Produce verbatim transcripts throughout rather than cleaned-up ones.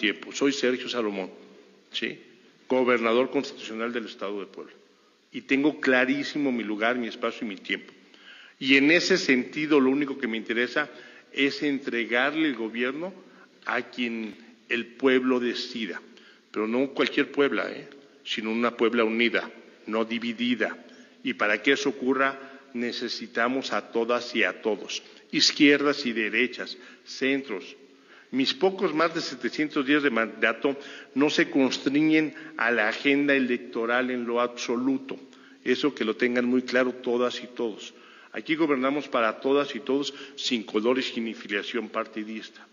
tiempo. Soy Sergio Salomón, ¿sí? Gobernador constitucional del Estado de Puebla. Y tengo clarísimo mi lugar, mi espacio y mi tiempo. Y en ese sentido, lo único que me interesa es entregarle el gobierno a quien el pueblo decida. Pero no cualquier Puebla, ¿eh? Sino una Puebla unida, no dividida. Y para que eso ocurra, necesitamos a todas y a todos, izquierdas y derechas, centros. Mis pocos más de setecientos días de mandato no se constriñen a la agenda electoral en lo absoluto. Eso que lo tengan muy claro todas y todos. Aquí gobernamos para todas y todos sin colores y ni filiación partidista.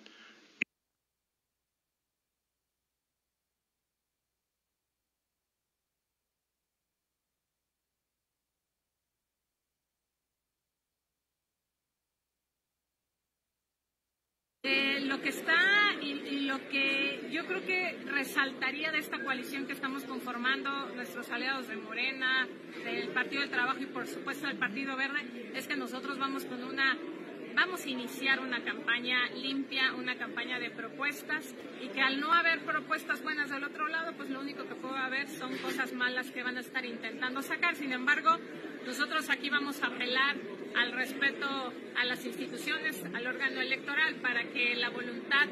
Eh, lo que está y, y lo que yo creo que resaltaría de esta coalición que estamos conformando, nuestros aliados de Morena, del Partido del Trabajo y por supuesto del Partido Verde, es que nosotros vamos con una, vamos a iniciar una campaña limpia, una campaña de propuestas, y que al no haber propuestas buenas del otro lado, pues lo único que puede haber son cosas malas que van a estar intentando sacar. Sin embargo, nosotros aquí vamos a apelar al respeto a las instituciones, al órgano electoral, para que la voluntad...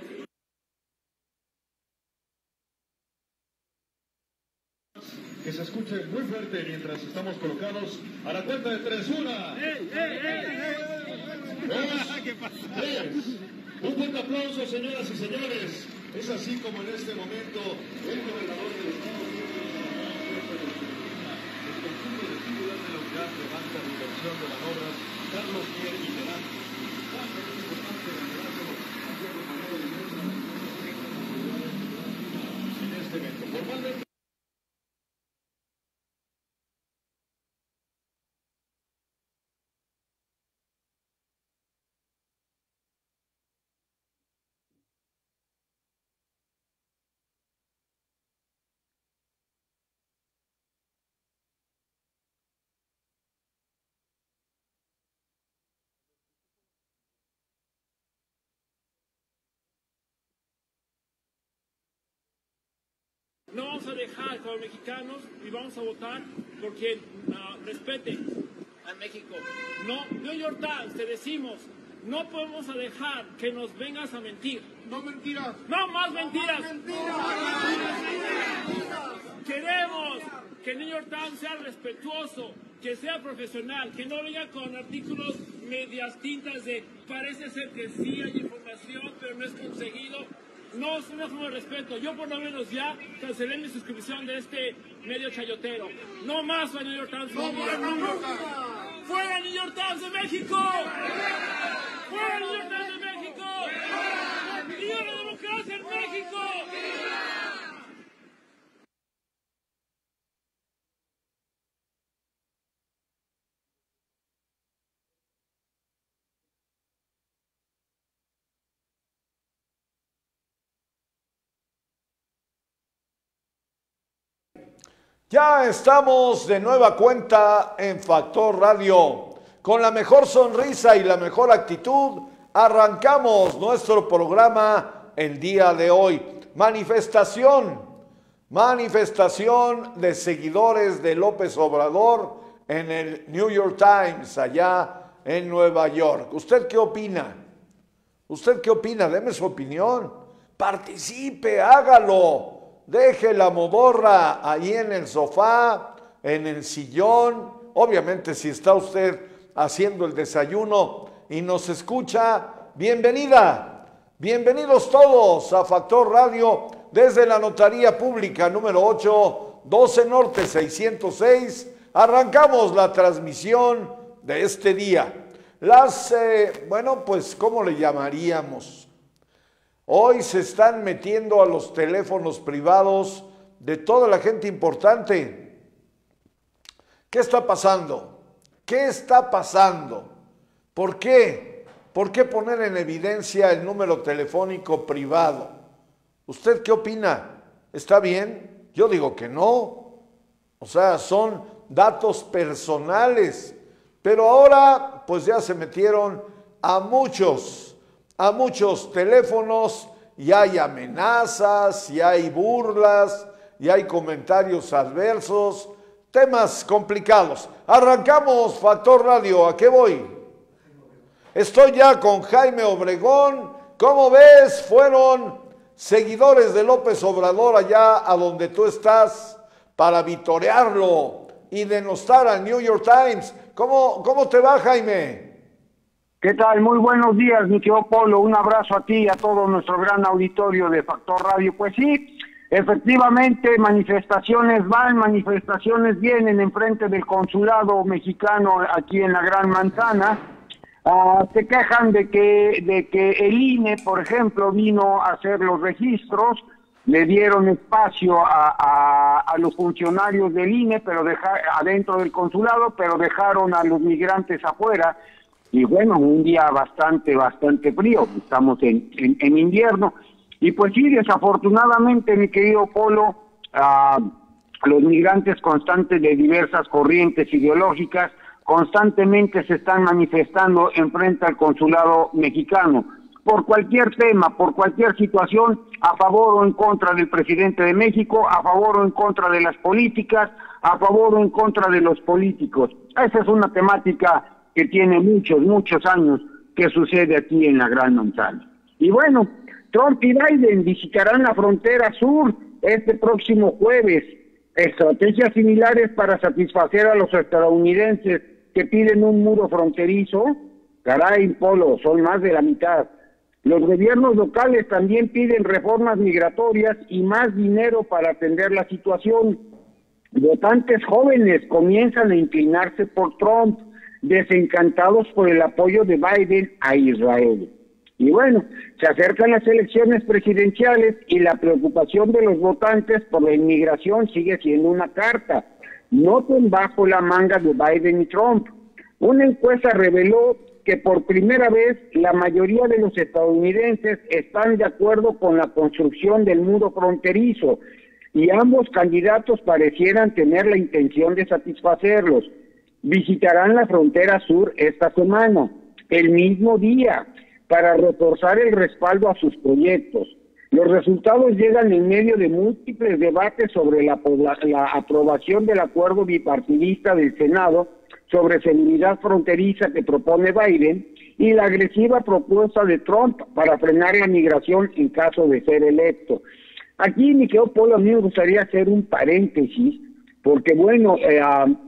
Que se escuche muy fuerte mientras estamos colocados a la cuenta de tres. Una, ¡Ey, ey, ey, ey! Dos, tres. Un fuerte aplauso, señoras y señores. Es así como en este momento el gobernador del estado de el conjunto de titular de la unidad de banca de inversión de manobras, Carlos Mier y Terán. En este evento, formalmente. No vamos a dejar como mexicanos y vamos a votar por quien uh, respete a México. No, New York Times, te decimos, no podemos dejar que nos vengas a mentir. No mentiras. No más mentiras. No mentiras. Queremos que New York Times sea respetuoso, que sea profesional, que no venga con artículos medias tintas de parece ser que sí hay información, pero no es conseguido. No es una forma de respeto. Yo por lo menos ya cancelé mi suscripción de este medio chayotero. No más para New York Times. No más New York Times. ¡Fuera New York Times de México! ¡Fuera New York Times de México! ¡Viva la democracia en México! Ya estamos de nueva cuenta en Factor Radio. Con la mejor sonrisa y la mejor actitud, arrancamos nuestro programa el día de hoy. Manifestación, manifestación de seguidores de López Obrador en el New York Times, allá en Nueva York. ¿Usted qué opina? ¿Usted qué opina? Deme su opinión. Participe, hágalo. Deje la modorra ahí en el sofá, en el sillón. Obviamente, si está usted haciendo el desayuno y nos escucha, bienvenida. Bienvenidos todos a Factor Radio desde la Notaría Pública número ocho, doce Norte seiscientos seis. Arrancamos la transmisión de este día. Las, eh, bueno, pues, ¿cómo le llamaríamos? Hoy se están metiendo a los teléfonos privados de toda la gente importante. ¿Qué está pasando? ¿Qué está pasando? ¿Por qué? ¿Por qué poner en evidencia el número telefónico privado? ¿Usted qué opina? ¿Está bien? Yo digo que no. O sea, son datos personales. Pero ahora, pues ya se metieron a muchos a muchos teléfonos y hay amenazas, y hay burlas, y hay comentarios adversos, temas complicados. Arrancamos Factor Radio, ¿a qué voy? Estoy ya con Jaime Obregón. ¿Cómo ves? Fueron seguidores de López Obrador allá a donde tú estás para vitorearlo y denostar al New York Times. ¿Cómo, cómo te va, Jaime? ¿Qué tal? Muy buenos días, mi querido Polo. Un abrazo a ti y a todo nuestro gran auditorio de Factor Radio. Pues sí, efectivamente, manifestaciones van, manifestaciones vienen enfrente del consulado mexicano aquí en la Gran Manzana. Uh, se quejan de que, de que el I N E, por ejemplo, vino a hacer los registros, le dieron espacio a, a, a los funcionarios del I N E, pero deja, adentro del consulado, pero dejaron a los migrantes afuera. Y bueno, un día bastante, bastante frío, estamos en, en, en invierno. Y pues sí, desafortunadamente, mi querido Polo, uh, los migrantes constantes de diversas corrientes ideológicas constantemente se están manifestando enfrente al consulado mexicano, por cualquier tema, por cualquier situación, a favor o en contra del presidente de México, a favor o en contra de las políticas, a favor o en contra de los políticos. Esa es una temática que tiene muchos, muchos años que sucede aquí en la Gran Manzana. Y bueno, Trump y Biden visitarán la frontera sur este próximo jueves. Estrategias similares para satisfacer a los estadounidenses que piden un muro fronterizo. Caray, Polo, son más de la mitad. Los gobiernos locales también piden reformas migratorias y más dinero para atender la situación. Votantes jóvenes comienzan a inclinarse por Trump, desencantados por el apoyo de Biden a Israel. Y bueno, se acercan las elecciones presidenciales y la preocupación de los votantes por la inmigración sigue siendo una carta. Noten bajo la manga de Biden y Trump. Una encuesta reveló que por primera vez la mayoría de los estadounidenses están de acuerdo con la construcción del muro fronterizo y ambos candidatos parecieran tener la intención de satisfacerlos. Visitarán la frontera sur esta semana, el mismo día, para reforzar el respaldo a sus proyectos. Los resultados llegan en medio de múltiples debates sobre la, la aprobación del acuerdo bipartidista del Senado sobre seguridad fronteriza que propone Biden y la agresiva propuesta de Trump para frenar la migración en caso de ser electo. Aquí, mi querido Polo, a mí me gustaría hacer un paréntesis, porque bueno, eh,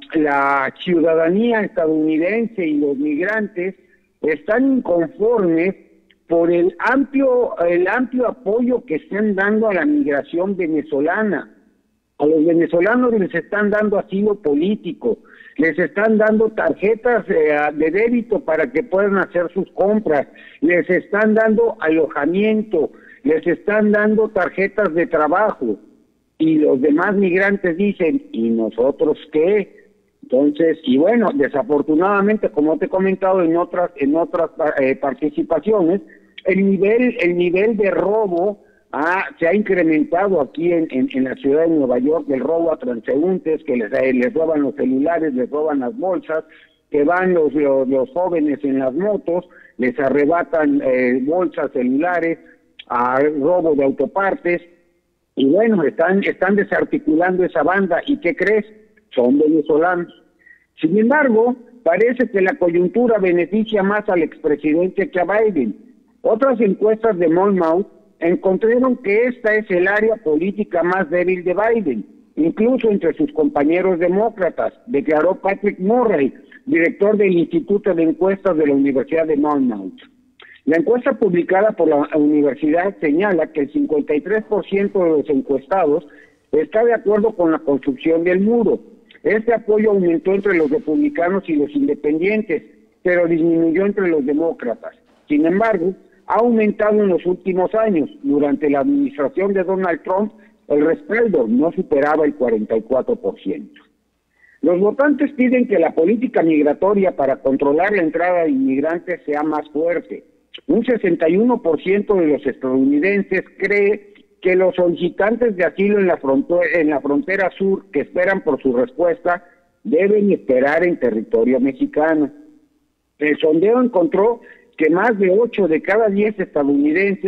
la ciudadanía estadounidense y los migrantes están inconformes por el amplio el amplio apoyo que están dando a la migración venezolana. A los venezolanos les están dando asilo político, les están dando tarjetas eh, de débito para que puedan hacer sus compras, les están dando alojamiento, les están dando tarjetas de trabajo. Y los demás migrantes dicen, ¿y nosotros qué? Entonces, y bueno, desafortunadamente, como te he comentado en otras en otras eh, participaciones, el nivel el nivel de robo ah, se ha incrementado aquí en, en, en la ciudad de Nueva York, el robo a transeúntes, que les, eh, les roban los celulares, les roban las bolsas, que van los, los, los jóvenes en las motos, les arrebatan eh, bolsas, celulares, a robo de autopartes, y bueno, están, están desarticulando esa banda, ¿y qué crees? Son venezolanos. Sin embargo, parece que la coyuntura beneficia más al expresidente que a Biden. Otras encuestas de Monmouth encontraron que esta es el área política más débil de Biden, incluso entre sus compañeros demócratas, declaró Patrick Murray, director del Instituto de Encuestas de la Universidad de Monmouth. La encuesta publicada por la universidad señala que el cincuenta y tres por ciento de los encuestados está de acuerdo con la construcción del muro. Este apoyo aumentó entre los republicanos y los independientes, pero disminuyó entre los demócratas. Sin embargo, ha aumentado en los últimos años. Durante la administración de Donald Trump, el respaldo no superaba el cuarenta y cuatro por ciento. Los votantes piden que la política migratoria para controlar la entrada de inmigrantes sea más fuerte. Un sesenta y uno por ciento de los estadounidenses cree que los solicitantes de asilo en la, frontera, en la frontera sur que esperan por su respuesta deben esperar en territorio mexicano. El sondeo encontró que más de ocho de cada diez estadounidenses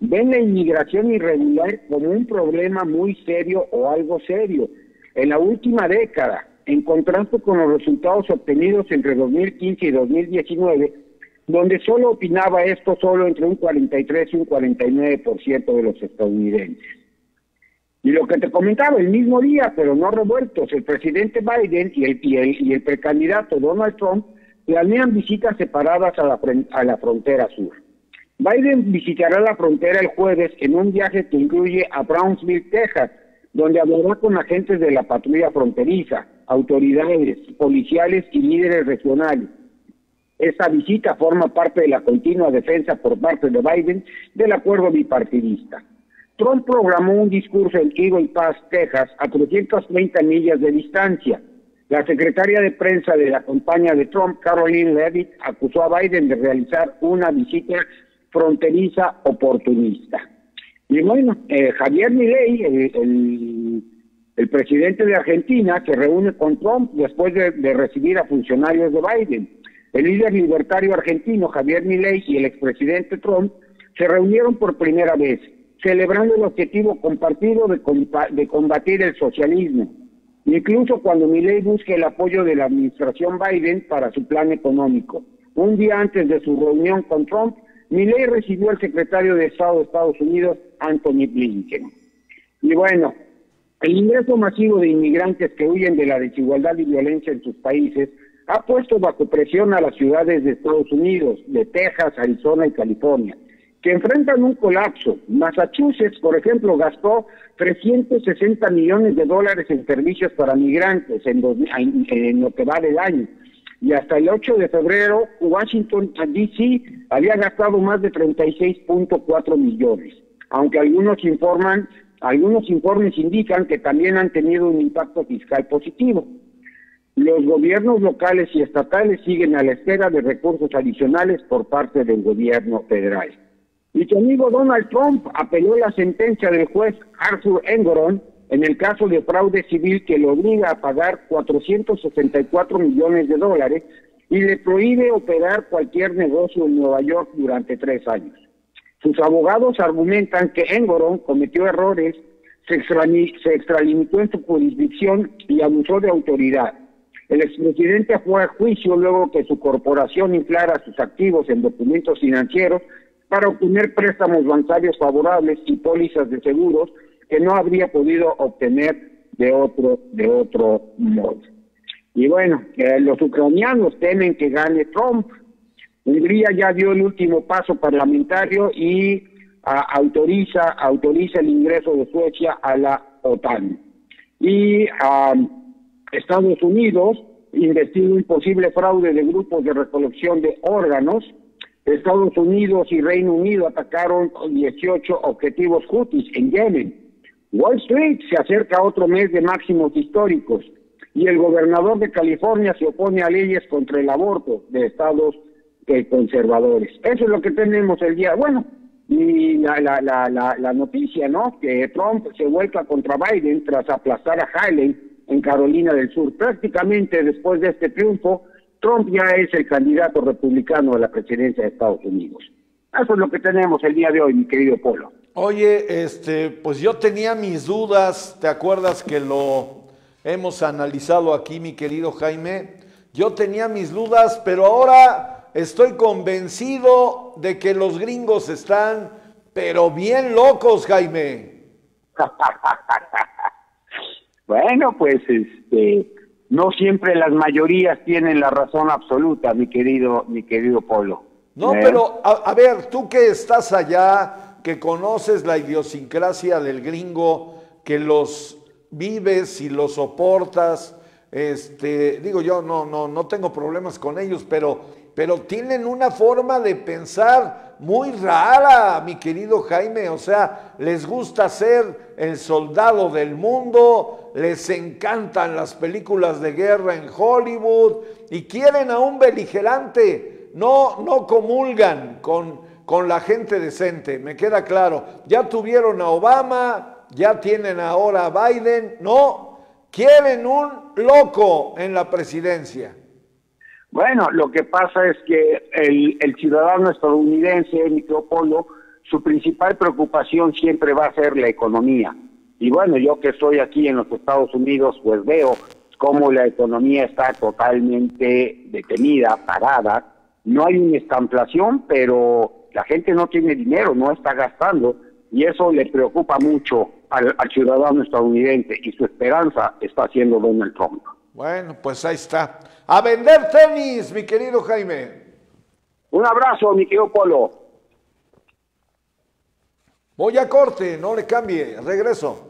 ven la inmigración irregular como un problema muy serio o algo serio. En la última década, en contraste con los resultados obtenidos entre dos mil quince y dos mil diecinueve, donde solo opinaba esto solo entre un cuarenta y tres y un cuarenta y nueve por ciento de los estadounidenses. Y lo que te comentaba, el mismo día, pero no revueltos, el presidente Biden y el, y el, y el precandidato Donald Trump planean visitas separadas a la, a la frontera sur. Biden visitará la frontera el jueves en un viaje que incluye a Brownsville, Texas, donde hablará con agentes de la patrulla fronteriza, autoridades policiales y líderes regionales. Esta visita forma parte de la continua defensa por parte de Biden del acuerdo bipartidista. Trump programó un discurso en Eagle Pass, Texas, a trescientas treinta millas de distancia. La secretaria de prensa de la campaña de Trump, Caroline Leavitt, acusó a Biden de realizar una visita fronteriza oportunista. Y bueno, eh, Javier Milei, el, el, el presidente de Argentina, se reúne con Trump después de, de recibir a funcionarios de Biden. El líder libertario argentino, Javier Milei, y el expresidente Trump se reunieron por primera vez, celebrando el objetivo compartido de, de combatir el socialismo, incluso cuando Milei busque el apoyo de la administración Biden para su plan económico. Un día antes de su reunión con Trump, Milei recibió al secretario de Estado de Estados Unidos, Anthony Blinken. Y bueno, el ingreso masivo de inmigrantes que huyen de la desigualdad y violencia en sus países ha puesto bajo presión a las ciudades de Estados Unidos, de Texas, Arizona y California, que enfrentan un colapso. Massachusetts, por ejemplo, gastó trescientos sesenta millones de dólares en servicios para migrantes en, dos, en, en lo que va del año. Y hasta el ocho de febrero, Washington D C había gastado más de treinta y seis punto cuatro millones, aunque algunos informan, algunos informes indican que también han tenido un impacto fiscal positivo. Los gobiernos locales y estatales siguen a la espera de recursos adicionales por parte del gobierno federal. Y tu amigo Donald Trump apeló la sentencia del juez Arthur Engoron en el caso de fraude civil que lo obliga a pagar cuatrocientos sesenta y cuatro millones de dólares y le prohíbe operar cualquier negocio en Nueva York durante tres años. Sus abogados argumentan que Engoron cometió errores, se, extrali se extralimitó en su jurisdicción y abusó de autoridad. El expresidente fue a juicio luego que su corporación inflara sus activos en documentos financieros para obtener préstamos bancarios favorables y pólizas de seguros que no habría podido obtener de otro de otro modo. Y bueno, eh, los ucranianos temen que gane Trump. Hungría ya dio el último paso parlamentario y a, autoriza autoriza el ingreso de Suecia a la OTAN. Y a Estados Unidos investiga un posible fraude de grupos de recolección de órganos. Estados Unidos y Reino Unido atacaron dieciocho objetivos hutis en Yemen. Wall Street se acerca a otro mes de máximos históricos y el gobernador de California se opone a leyes contra el aborto de estados eh, conservadores. Eso es lo que tenemos el día. Bueno, y la, la, la, la, la noticia, ¿no? Que Trump se vuelca contra Biden tras aplastar a Haley en Carolina del Sur. Prácticamente después de este triunfo, Trump ya es el candidato republicano a la presidencia de Estados Unidos. Eso es lo que tenemos el día de hoy, mi querido Polo. Oye, este, pues yo tenía mis dudas, ¿te acuerdas que lo hemos analizado aquí, mi querido Jaime? Yo tenía mis dudas, pero ahora estoy convencido de que los gringos están, pero bien locos, Jaime. Bueno, pues este, no siempre las mayorías tienen la razón absoluta, mi querido, mi querido Polo. No, ¿Eh? pero a, a ver, tú que estás allá, que conoces la idiosincrasia del gringo, que los vives y los soportas, este, digo yo, no, no, no tengo problemas con ellos, pero, pero tienen una forma de pensar muy rara, mi querido Jaime. O sea, les gusta ser el soldado del mundo, les encantan las películas de guerra en Hollywood y quieren a un beligerante. No, no comulgan con, con la gente decente, me queda claro. Ya tuvieron a Obama, ya tienen ahora a Biden, no, quieren un loco en la presidencia. Bueno, lo que pasa es que el, el ciudadano estadounidense, Micropolo, su principal preocupación siempre va a ser la economía. Y bueno, yo que estoy aquí en los Estados Unidos, pues veo cómo la economía está totalmente detenida, parada. No hay una estamplación, pero la gente no tiene dinero, no está gastando, y eso le preocupa mucho al, al ciudadano estadounidense, y su esperanza está siendo Donald Trump. Bueno, pues ahí está. A vender tenis, mi querido Jaime. Un abrazo, mi querido Polo. Voy a corte, no le cambie, regreso.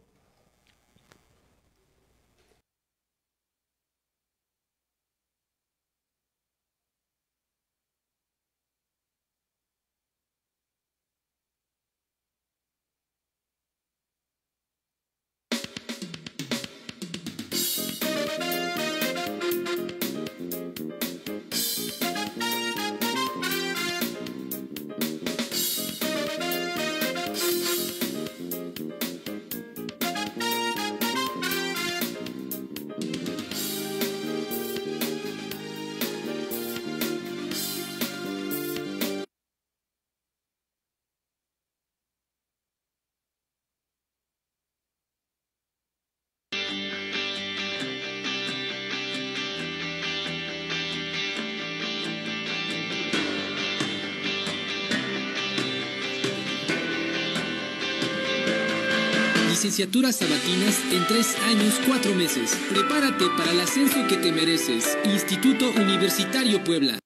Licenciaturas sabatinas en tres años, cuatro meses. Prepárate para el ascenso que te mereces. Instituto Universitario Puebla.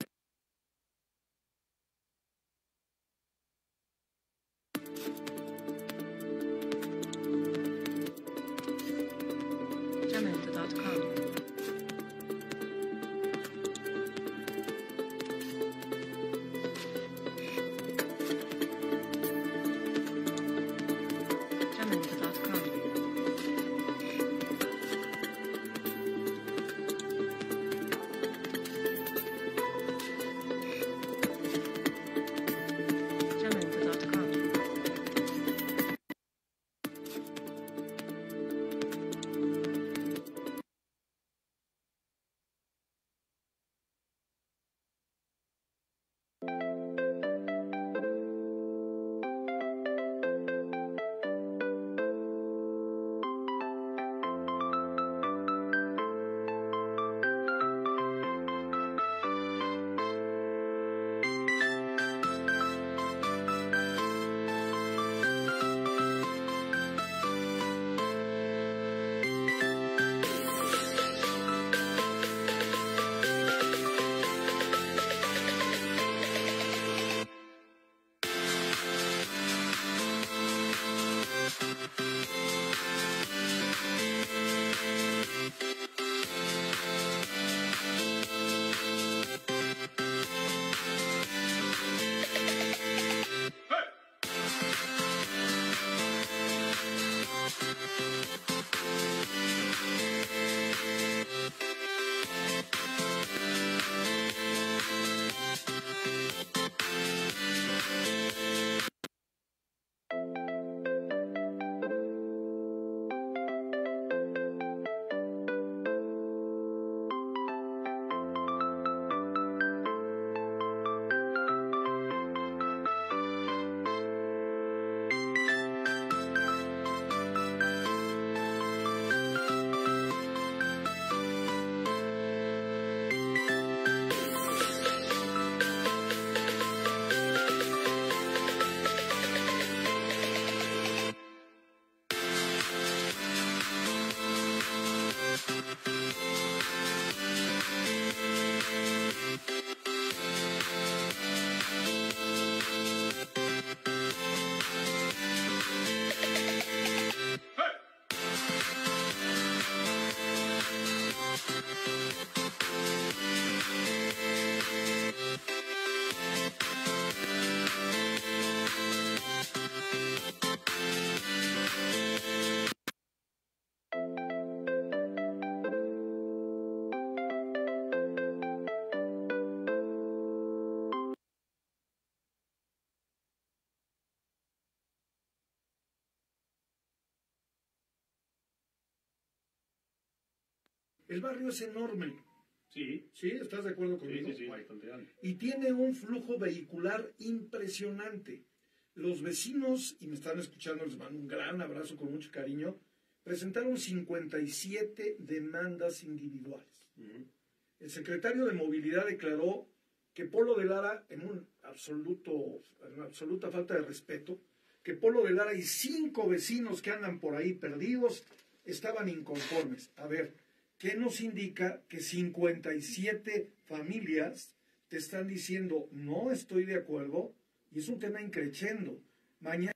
El barrio es enorme. Sí. ¿Sí? ¿Estás de acuerdo conmigo? Sí, sí, sí, bastante grande. Y tiene un flujo vehicular impresionante. Los vecinos, y me están escuchando, les mando un gran abrazo con mucho cariño, presentaron cincuenta y siete demandas individuales. Uh-huh. El secretario de Movilidad declaró que Polo de Lara, en un absoluto, en una absoluta falta de respeto, que Polo de Lara y cinco vecinos que andan por ahí perdidos estaban inconformes. A ver, ¿qué nos indica que cincuenta y siete familias te están diciendo no estoy de acuerdo? Y es un tema increchendo. Mañana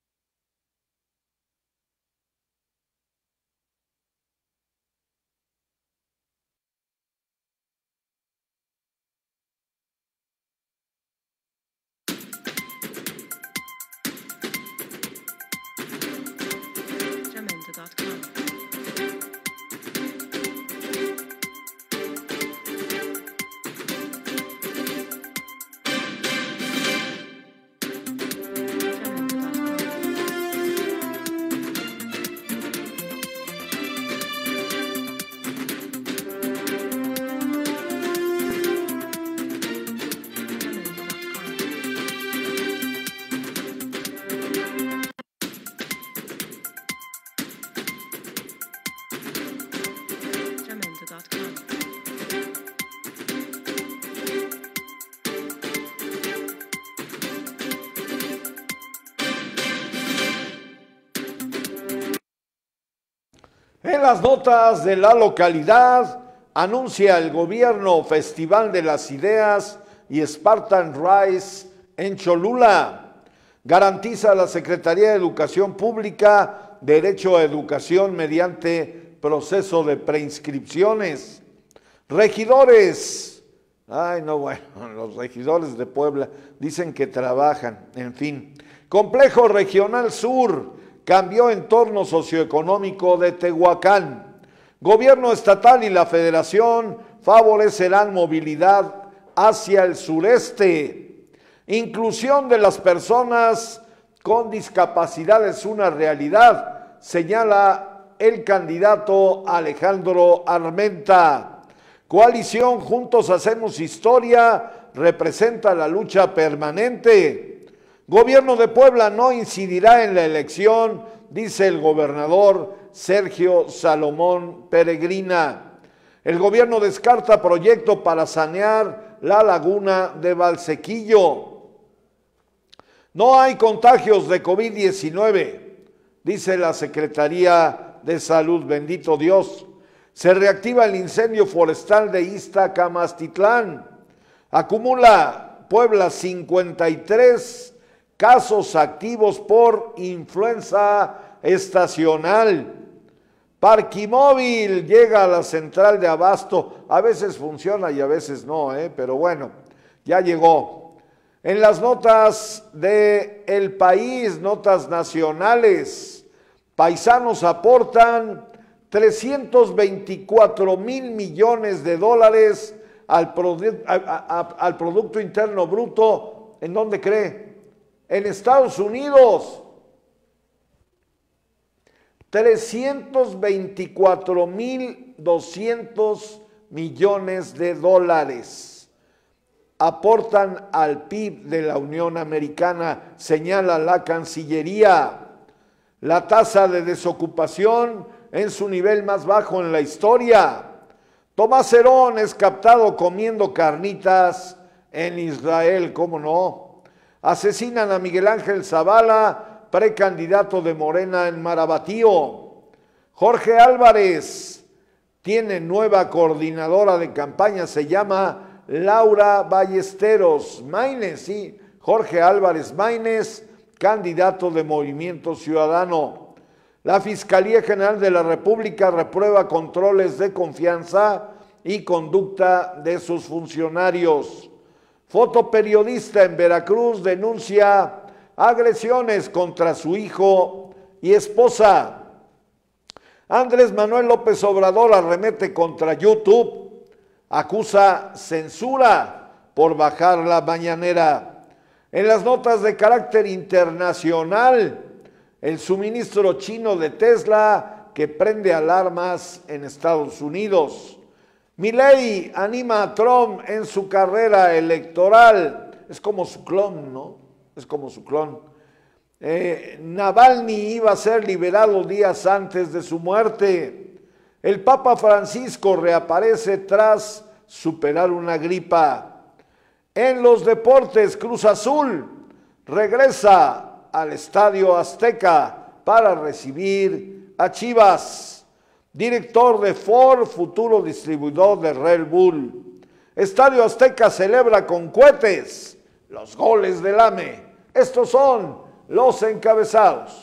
en las notas de la localidad, anuncia el gobierno Festival de las Ideas y Spartan Rise en Cholula. Garantiza la Secretaría de Educación Pública derecho a educación mediante proceso de preinscripciones. Regidores, ay no bueno, los regidores de Puebla dicen que trabajan, en fin. Complejo Regional Sur cambió entorno socioeconómico de Tehuacán. Gobierno estatal y la federación favorecerán movilidad hacia el sureste. Inclusión de las personas con discapacidad es una realidad, señala el candidato Alejandro Armenta. Coalición Juntos Hacemos Historia representa la lucha permanente. Gobierno de Puebla no incidirá en la elección, dice el gobernador Sergio Salomón Peregrina. El gobierno descarta proyecto para sanear la laguna de Valsequillo. No hay contagios de COVID diecinueve, dice la Secretaría de Salud, bendito Dios. Se reactiva el incendio forestal de Iztacamastitlán. Acumula Puebla cincuenta y tres casos activos por influenza estacional. Parquimóvil llega a la central de abasto. A veces funciona y a veces no, ¿eh? Pero bueno, ya llegó. En las notas de El País, notas nacionales, paisanos aportan trescientos veinticuatro mil millones de dólares al, produ a, a, al Producto Interno Bruto. ¿En dónde cree? En Estados Unidos. trescientos veinticuatro mil doscientos millones de dólares aportan al P I B de la Unión Americana, señala la Cancillería. La tasa de desocupación en su nivel más bajo en la historia. Tomás Herón es captado comiendo carnitas en Israel, ¿cómo no? Asesinan a Miguel Ángel Zavala, precandidato de Morena en Marabatío. Jorge Álvarez tiene nueva coordinadora de campaña, se llama Laura Ballesteros Maínez, sí, Jorge Álvarez Maínez, candidato de Movimiento Ciudadano. La Fiscalía General de la República reprueba controles de confianza y conducta de sus funcionarios. Fotoperiodista en Veracruz denuncia agresiones contra su hijo y esposa. Andrés Manuel López Obrador arremete contra YouTube, acusa censura por bajar la mañanera. En las notas de carácter internacional, el suministro chino de Tesla que prende alarmas en Estados Unidos. Milei anima a Trump en su carrera electoral. Es como su clon, ¿no? Es como su clon. eh, Navalny iba a ser liberado días antes de su muerte. El Papa Francisco reaparece tras superar una gripa. En los deportes, Cruz Azul regresa al Estadio Azteca para recibir a Chivas. Director de Ford, futuro distribuidor de Red Bull. Estadio Azteca celebra con cohetes los goles del A M E. Estos son los encabezados.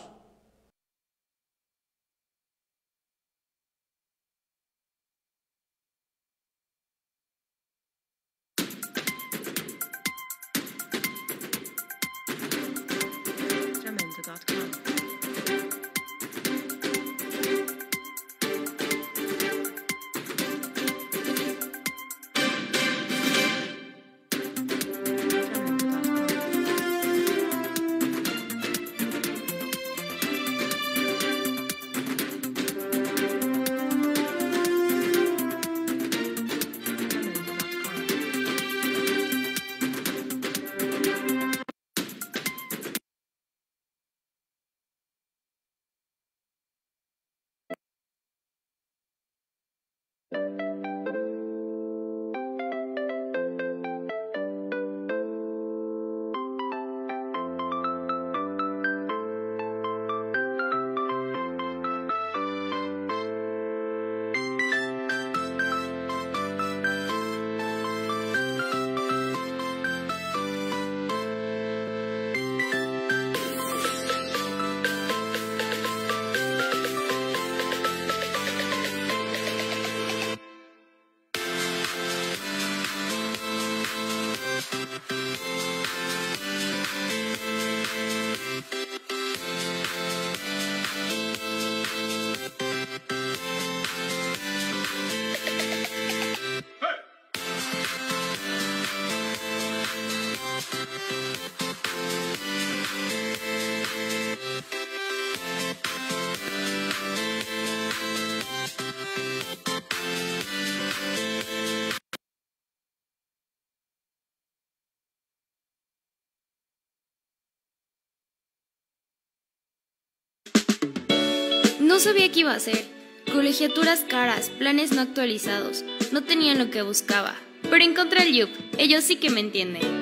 No sabía qué iba a hacer. Colegiaturas caras, planes no actualizados. No tenían lo que buscaba. Pero encontré el Yup. Ellos sí que me entienden.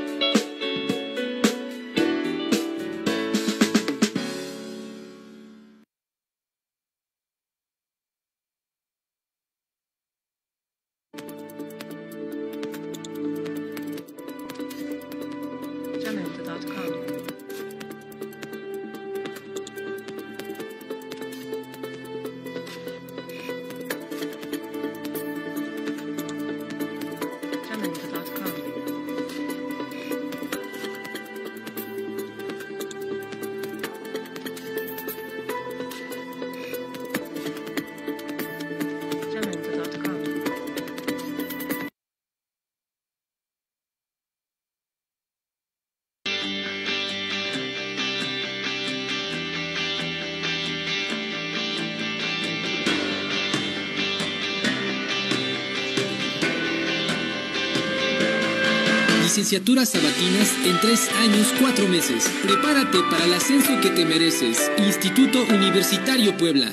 Licenciaturas sabatinas en tres años, cuatro meses. Prepárate para el ascenso que te mereces. Instituto Universitario Puebla.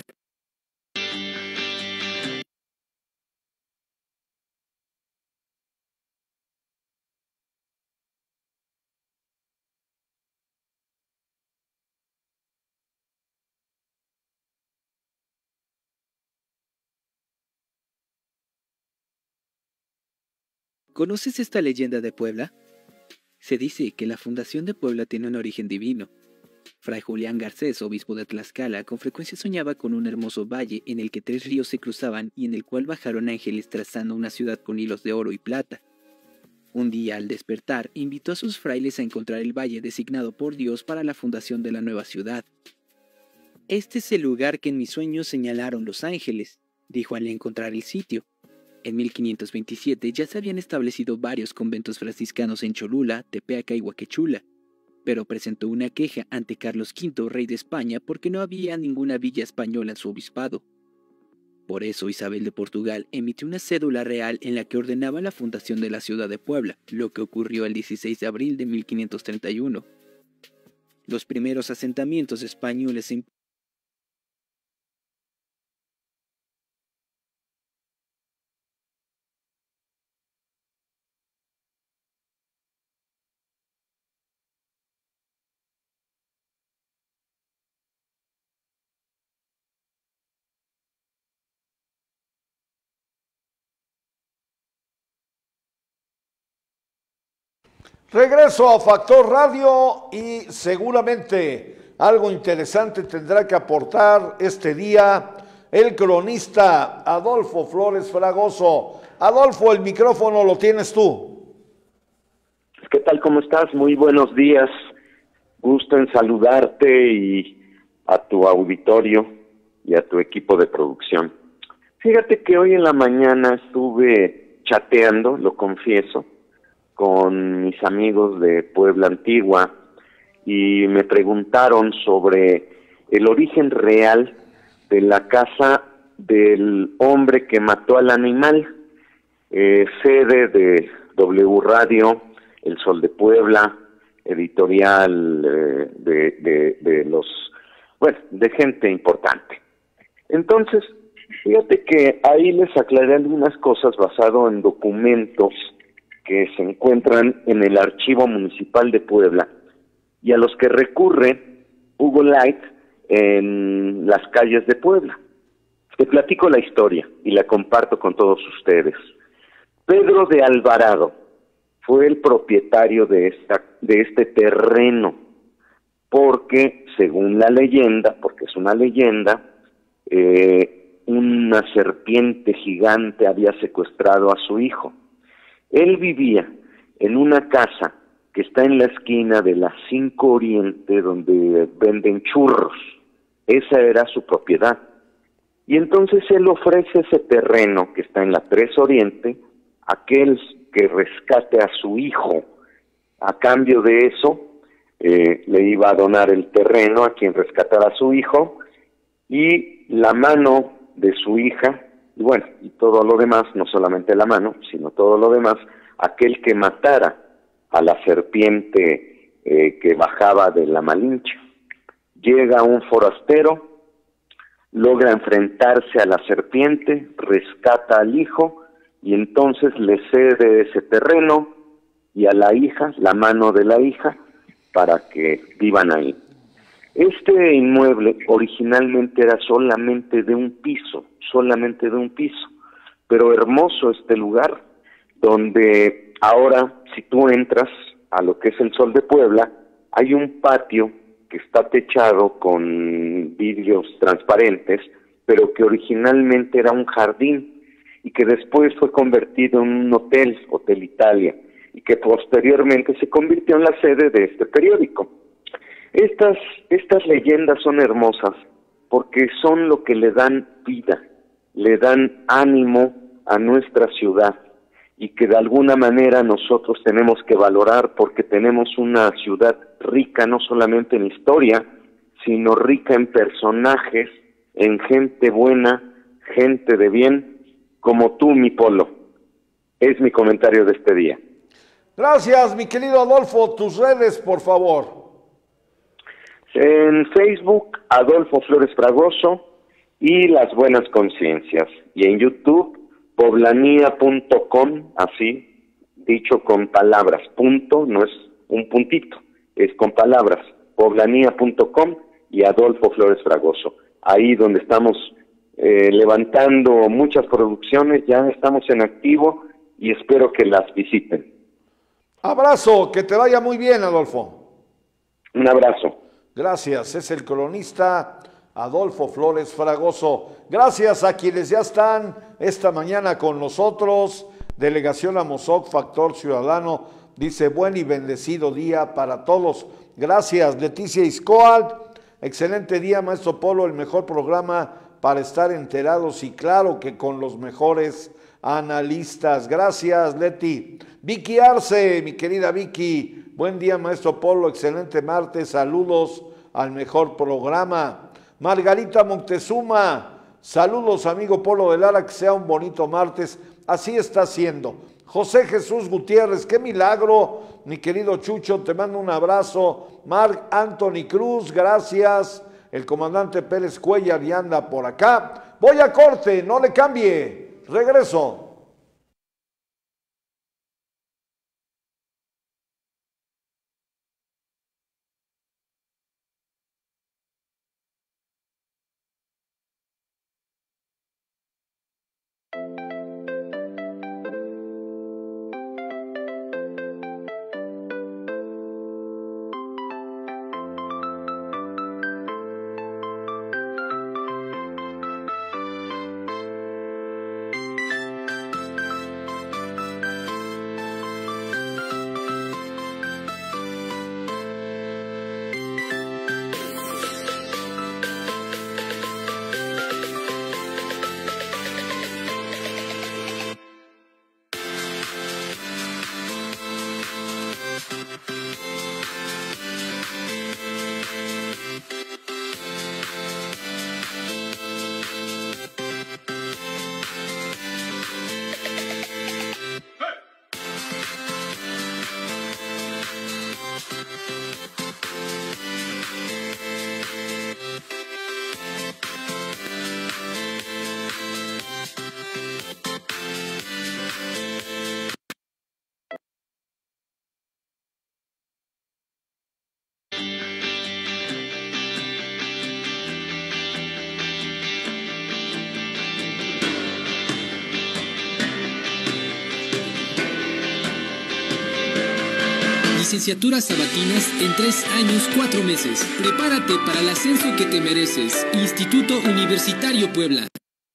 ¿Conoces esta leyenda de Puebla? Se dice que la fundación de Puebla tiene un origen divino. Fray Julián Garcés, obispo de Tlaxcala, con frecuencia soñaba con un hermoso valle en el que tres ríos se cruzaban y en el cual bajaron ángeles trazando una ciudad con hilos de oro y plata. Un día, al despertar, invitó a sus frailes a encontrar el valle designado por Dios para la fundación de la nueva ciudad. «Este es el lugar que en mis sueños señalaron los ángeles», dijo al encontrar el sitio. En mil quinientos veintisiete ya se habían establecido varios conventos franciscanos en Cholula, Tepeaca y Huaquechula, pero presentó una queja ante Carlos quinto, rey de España, porque no había ninguna villa española en su obispado. Por eso Isabel de Portugal emitió una cédula real en la que ordenaba la fundación de la ciudad de Puebla, lo que ocurrió el dieciséis de abril de mil quinientos treinta y uno. Los primeros asentamientos españoles en Regreso a Factor Radio y seguramente algo interesante tendrá que aportar este día el cronista Adolfo Flores Fragoso. Adolfo, el micrófono lo tienes tú. ¿Qué tal? ¿Cómo estás? Muy buenos días. Gusto en saludarte y a tu auditorio y a tu equipo de producción. Fíjate que hoy en la mañana estuve chateando, lo confieso, con mis amigos de Puebla Antigua y me preguntaron sobre el origen real de la casa del hombre que mató al animal, eh, sede de W Radio, El Sol de Puebla, editorial eh, de, de, de los, bueno, de gente importante. Entonces, fíjate que ahí les aclaré algunas cosas basado en documentos que se encuentran en el Archivo Municipal de Puebla y a los que recurre Hugo Light en las calles de Puebla. Te platico la historia y la comparto con todos ustedes. Pedro de Alvarado fue el propietario de esta de este terreno porque, según la leyenda, porque es una leyenda, eh, una serpiente gigante había secuestrado a su hijo. Él vivía en una casa que está en la esquina de la cinco Oriente, donde venden churros. Esa era su propiedad. Y entonces él ofrece ese terreno que está en la tres Oriente a aquel que rescate a su hijo. A cambio de eso, eh, le iba a donar el terreno a quien rescatara a su hijo y la mano de su hija, y bueno, y todo lo demás, no solamente la mano, sino todo lo demás, aquel que matara a la serpiente eh, que bajaba de la Malinche. Llega un forastero, logra enfrentarse a la serpiente, rescata al hijo y entonces le cede ese terreno y a la hija, la mano de la hija, para que vivan ahí. Este inmueble originalmente era solamente de un piso, solamente de un piso, pero hermoso este lugar, donde ahora, si tú entras a lo que es el Sol de Puebla, hay un patio que está techado con vidrios transparentes, pero que originalmente era un jardín y que después fue convertido en un hotel, Hotel Italia, y que posteriormente se convirtió en la sede de este periódico. Estas, estas leyendas son hermosas porque son lo que le dan vida, le dan ánimo a nuestra ciudad y que de alguna manera nosotros tenemos que valorar porque tenemos una ciudad rica no solamente en historia, sino rica en personajes, en gente buena, gente de bien, como tú, mi Polo. Es mi comentario de este día. Gracias, mi querido Adolfo. Tus redes, por favor. En Facebook, Adolfo Flores Fragoso y Las Buenas Conciencias. Y en YouTube, poblanía punto com, así, dicho con palabras, punto, no es un puntito, es con palabras, poblanía punto com y Adolfo Flores Fragoso. Ahí donde estamos eh, levantando muchas producciones, ya estamos en activo y espero que las visiten. Abrazo, que te vaya muy bien, Adolfo. Un abrazo. Gracias, es el cronista Adolfo Flores Fragoso. Gracias a quienes ya están esta mañana con nosotros. Delegación Amozoc, Factor Ciudadano, dice buen y bendecido día para todos. Gracias, Leticia Iscoal. Excelente día, maestro Polo, el mejor programa para estar enterados y claro que con los mejores analistas. Gracias, Leti. Vicky Arce, mi querida Vicky. Buen día, maestro Polo, excelente martes. Saludos al mejor programa. Margarita Montezuma, saludos amigo Polo de Lara, que sea un bonito martes. Así está siendo. José Jesús Gutiérrez, qué milagro, mi querido Chucho, te mando un abrazo. Marc Anthony Cruz, gracias. El comandante Pérez Cuellar ya anda por acá. Voy a corte, no le cambie. Regreso. Licenciaturas sabatinas en tres años, cuatro meses. Prepárate para el ascenso que te mereces. Instituto Universitario Puebla.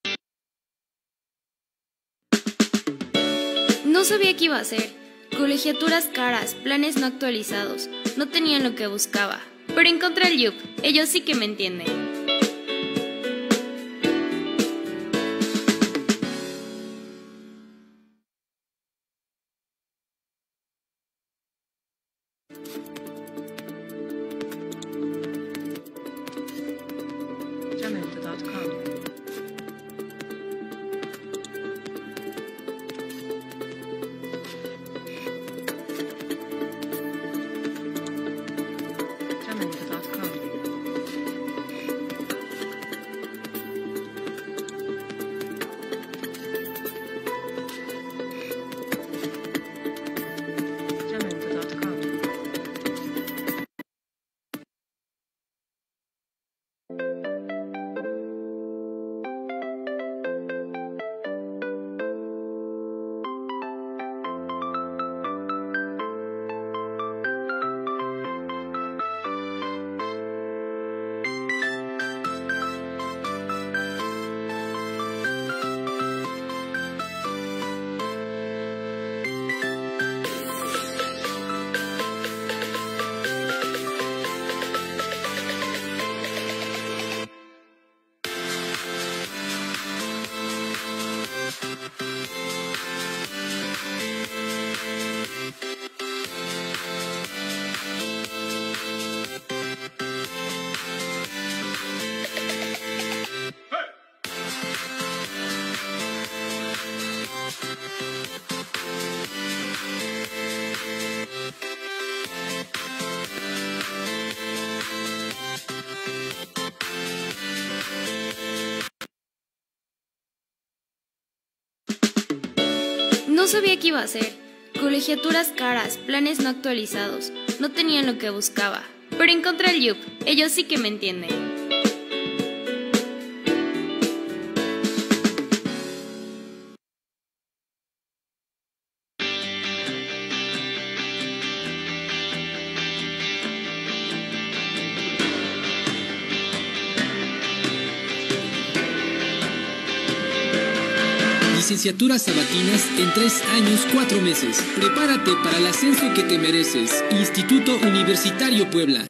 No sabía qué iba a hacer. Colegiaturas caras, planes no actualizados. No tenían lo que buscaba. Pero encontré el Yup. Ellos sí que me entienden. No sabía qué iba a hacer. Colegiaturas caras, planes no actualizados. No tenían lo que buscaba. Pero encontré el Yup. Ellos sí que me entienden. Licenciaturas sabatinas en tres años, cuatro meses. Prepárate para el ascenso que te mereces. Instituto Universitario Puebla.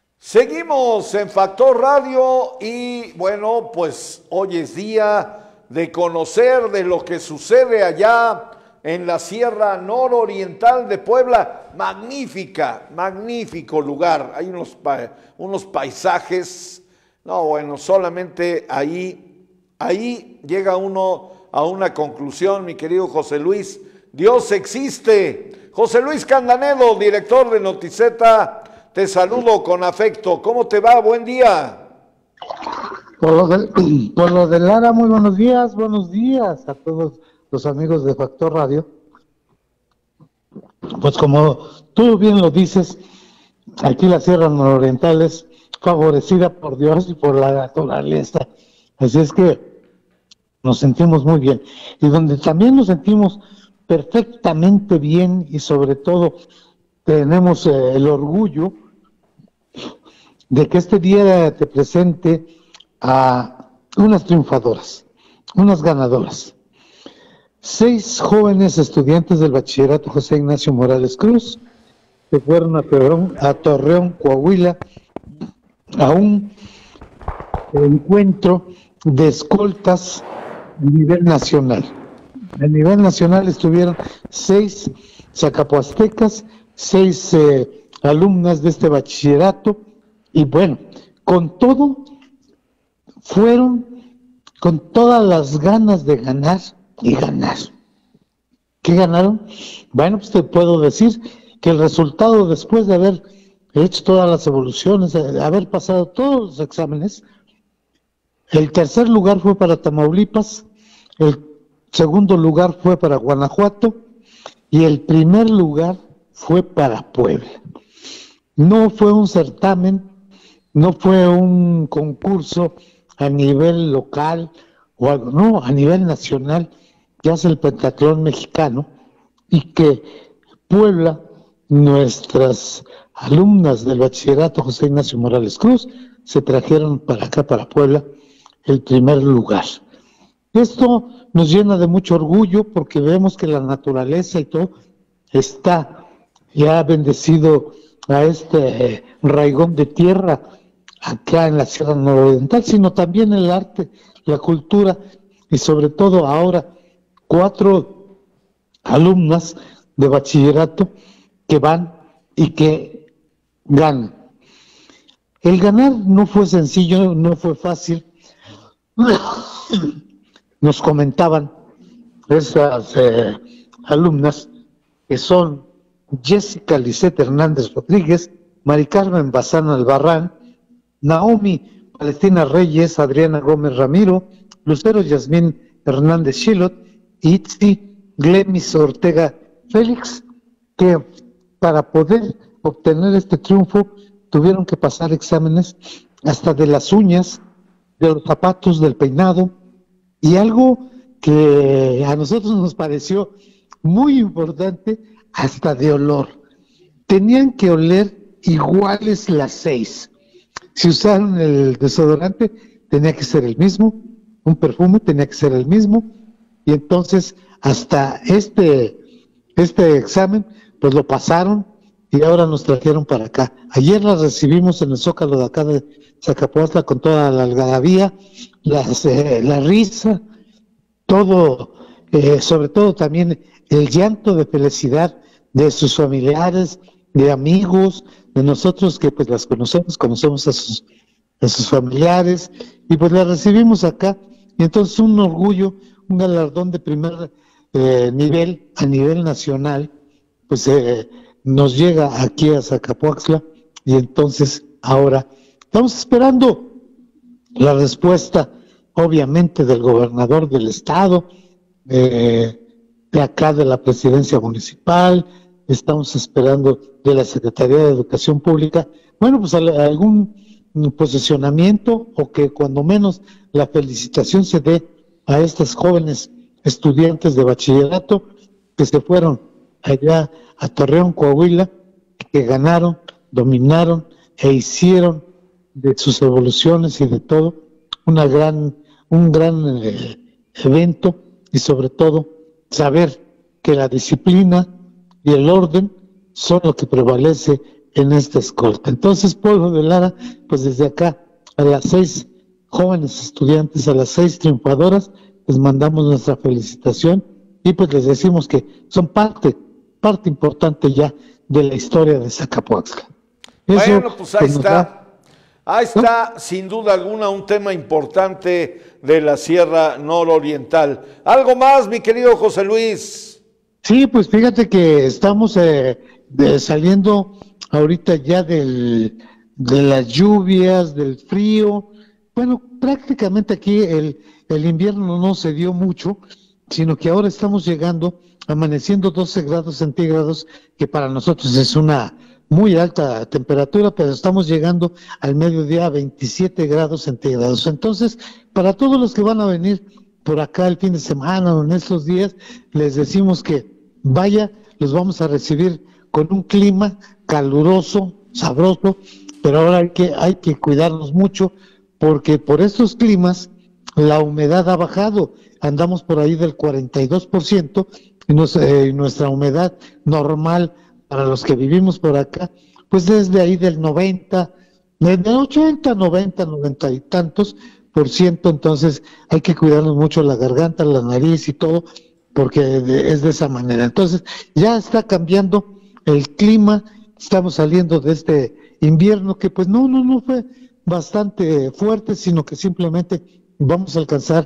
Seguimos en Factor Radio y bueno, pues hoy es día de conocer de lo que sucede allá en la Sierra Nororiental de Puebla. Magnífica, magnífico lugar. Hay unos, pa unos paisajes, no, bueno, solamente ahí, ahí llega uno a una conclusión, mi querido José Luis. Dios existe. José Luis Candanedo, director de Noticeta, te saludo con afecto. ¿Cómo te va? Buen día. Por lo, de, por lo de Lara, muy buenos días, buenos días a todos los amigos de Factor Radio. Pues como tú bien lo dices, aquí la Sierra Nororiental es favorecida por Dios y por la naturaleza, así es que nos sentimos muy bien, y donde también nos sentimos perfectamente bien, y sobre todo tenemos eh, el orgullo de que este día te presente a unas triunfadoras, unas ganadoras. Seis jóvenes estudiantes del bachillerato José Ignacio Morales Cruz que fueron a Torreón, a Torreón, Coahuila, a un encuentro de escoltas a nivel nacional. A nivel nacional estuvieron seis zacapoastecas, seis eh, alumnas de este bachillerato, y bueno, con todo, fueron con todas las ganas de ganar y ganar. ¿Qué ganaron? Bueno, pues te puedo decir que el resultado, después de haber hecho todas las evoluciones, de haber pasado todos los exámenes, el tercer lugar fue para Tamaulipas, el segundo lugar fue para Guanajuato y el primer lugar fue para Puebla. No fue un certamen, no fue un concurso a nivel local o algo, no, a nivel nacional, que hace el pentatlón mexicano, y que Puebla, nuestras alumnas del bachillerato José Ignacio Morales Cruz, se trajeron para acá, para Puebla, el primer lugar. Esto nos llena de mucho orgullo porque vemos que la naturaleza y todo está ya bendecido a este eh, raigón de tierra acá en la Sierra Nororiental, sino también el arte, la cultura y sobre todo ahora cuatro alumnas de bachillerato que van y que ganan. El ganar no fue sencillo, no fue fácil. Nos comentaban esas eh, alumnas que son Jessica Lisette Hernández Rodríguez, Mari Carmen Bazán Albarrán, Naomi Palestina Reyes, Adriana Gómez Ramiro, Lucero Yasmín Hernández Shilot y Itzi Glemis Ortega Félix, que para poder obtener este triunfo tuvieron que pasar exámenes hasta de las uñas, de los zapatos, del peinado, y algo que a nosotros nos pareció muy importante, hasta de olor. Tenían que oler iguales las seis. Si usaron el desodorante, tenía que ser el mismo, un perfume tenía que ser el mismo, y entonces hasta este, este examen, pues lo pasaron, y ahora nos trajeron para acá. Ayer las recibimos en el Zócalo de acá de Zacapoaxtla con toda la algarabía, las, eh, la risa, todo, eh, sobre todo también el llanto de felicidad de sus familiares, de amigos, de nosotros que pues las conocemos, conocemos a sus, a sus familiares, y pues las recibimos acá, y entonces un orgullo, un galardón de primer eh, nivel, a nivel nacional, pues eh, nos llega aquí a Zacapoaxtla, y entonces ahora estamos esperando la respuesta, obviamente, del gobernador del estado, eh, de acá de la presidencia municipal, estamos esperando de la Secretaría de Educación Pública, bueno, pues algún posicionamiento o que cuando menos la felicitación se dé a estas jóvenes estudiantes de bachillerato que se fueron allá a Torreón, Coahuila, que ganaron, dominaron e hicieron de sus evoluciones y de todo una gran, un gran eh, evento, y sobre todo saber que la disciplina y el orden son lo que prevalece en esta escolta. Entonces, pueblo de Lara, pues desde acá a las seis jóvenes estudiantes, a las seis triunfadoras, les mandamos nuestra felicitación y pues les decimos que son parte, parte importante ya de la historia de Zacapuaxtla. Eso, bueno, pues ahí pues, nos está. da- Ahí está, sin duda alguna, un tema importante de la Sierra Nororiental. ¿Algo más, mi querido José Luis? Sí, pues fíjate que estamos eh, de- saliendo ahorita ya del, de las lluvias, del frío. Bueno, prácticamente aquí el, el invierno no se dio mucho, sino que ahora estamos llegando, amaneciendo doce grados centígrados, que para nosotros es una muy alta temperatura, pero estamos llegando al mediodía a veintisiete grados centígrados. Entonces, para todos los que van a venir por acá el fin de semana o en estos días, les decimos que vaya, los vamos a recibir con un clima caluroso, sabroso, pero ahora hay que, hay que cuidarnos mucho, porque por estos climas la humedad ha bajado, andamos por ahí del cuarenta y dos por ciento, y nos- eh, nuestra humedad normal para los que vivimos por acá, pues desde ahí del noventa, de ochenta, noventa, noventa y tantos por ciento. Entonces hay que cuidarnos mucho la garganta, la nariz y todo, porque de- es de esa manera. Entonces ya está cambiando el clima, estamos saliendo de este invierno que pues no, no, no fue bastante fuerte, sino que simplemente vamos a alcanzar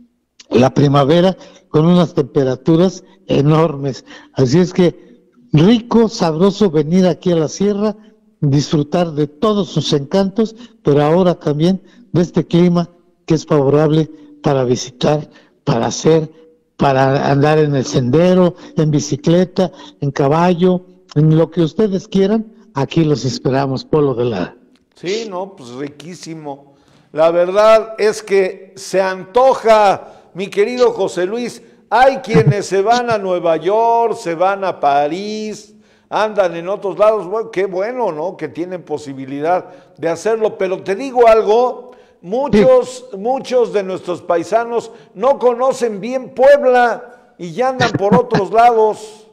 la primavera con unas temperaturas enormes. Así es que rico, sabroso venir aquí a la sierra, disfrutar de todos sus encantos, pero ahora también de este clima que es favorable para visitar, para hacer, para andar en el sendero, en bicicleta, en caballo, en lo que ustedes quieran. Aquí los esperamos, Polo de la... Sí, no, pues riquísimo. La verdad es que se antoja, mi querido José Luis. Hay quienes se van a Nueva York, se van a París, andan en otros lados. Bueno, qué bueno, ¿no? Que tienen posibilidad de hacerlo. Pero te digo algo, muchos, muchos de nuestros paisanos no conocen bien Puebla y ya andan por otros lados.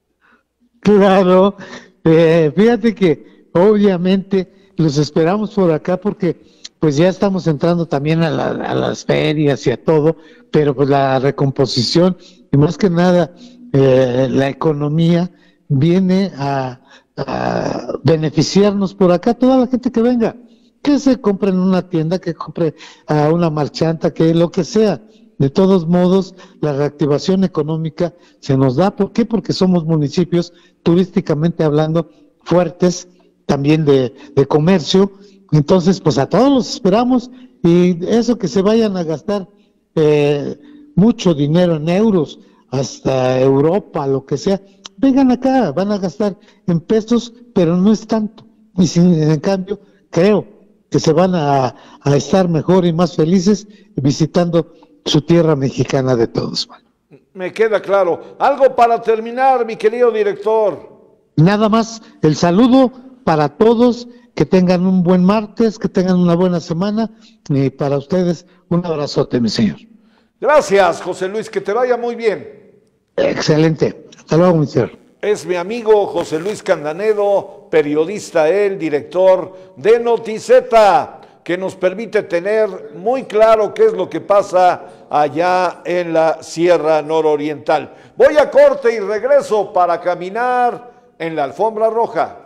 Claro, eh, fíjate que obviamente los esperamos por acá porque pues ya estamos entrando también a, la- a las ferias y a todo, pero pues la recomposición y más que nada eh, la economía viene a, a beneficiarnos por acá, toda la gente que venga, que se compre en una tienda, que compre a una marchanta, que lo que sea. De todos modos, la reactivación económica se nos da. ¿Por qué? Porque somos municipios turísticamente hablando fuertes, también de, de comercio. Entonces, pues a todos los esperamos y eso que se vayan a gastar eh, mucho dinero en euros, hasta Europa, lo que sea, vengan acá, van a gastar en pesos, pero no es tanto. Y sin, en cambio, creo que se van a, a estar mejor y más felices visitando su tierra mexicana de todos. Me queda claro. Algo para terminar, mi querido director. Nada más el saludo para todos, que tengan un buen martes, que tengan una buena semana y para ustedes un abrazote, mi señor. Gracias, José Luis, que te vaya muy bien. Excelente. Hasta luego, mi señor. Es mi amigo José Luis Candanedo, periodista él, director de Noticeta, que nos permite tener muy claro qué es lo que pasa allá en la Sierra Nororiental. Voy a corte y regreso para caminar en la alfombra roja.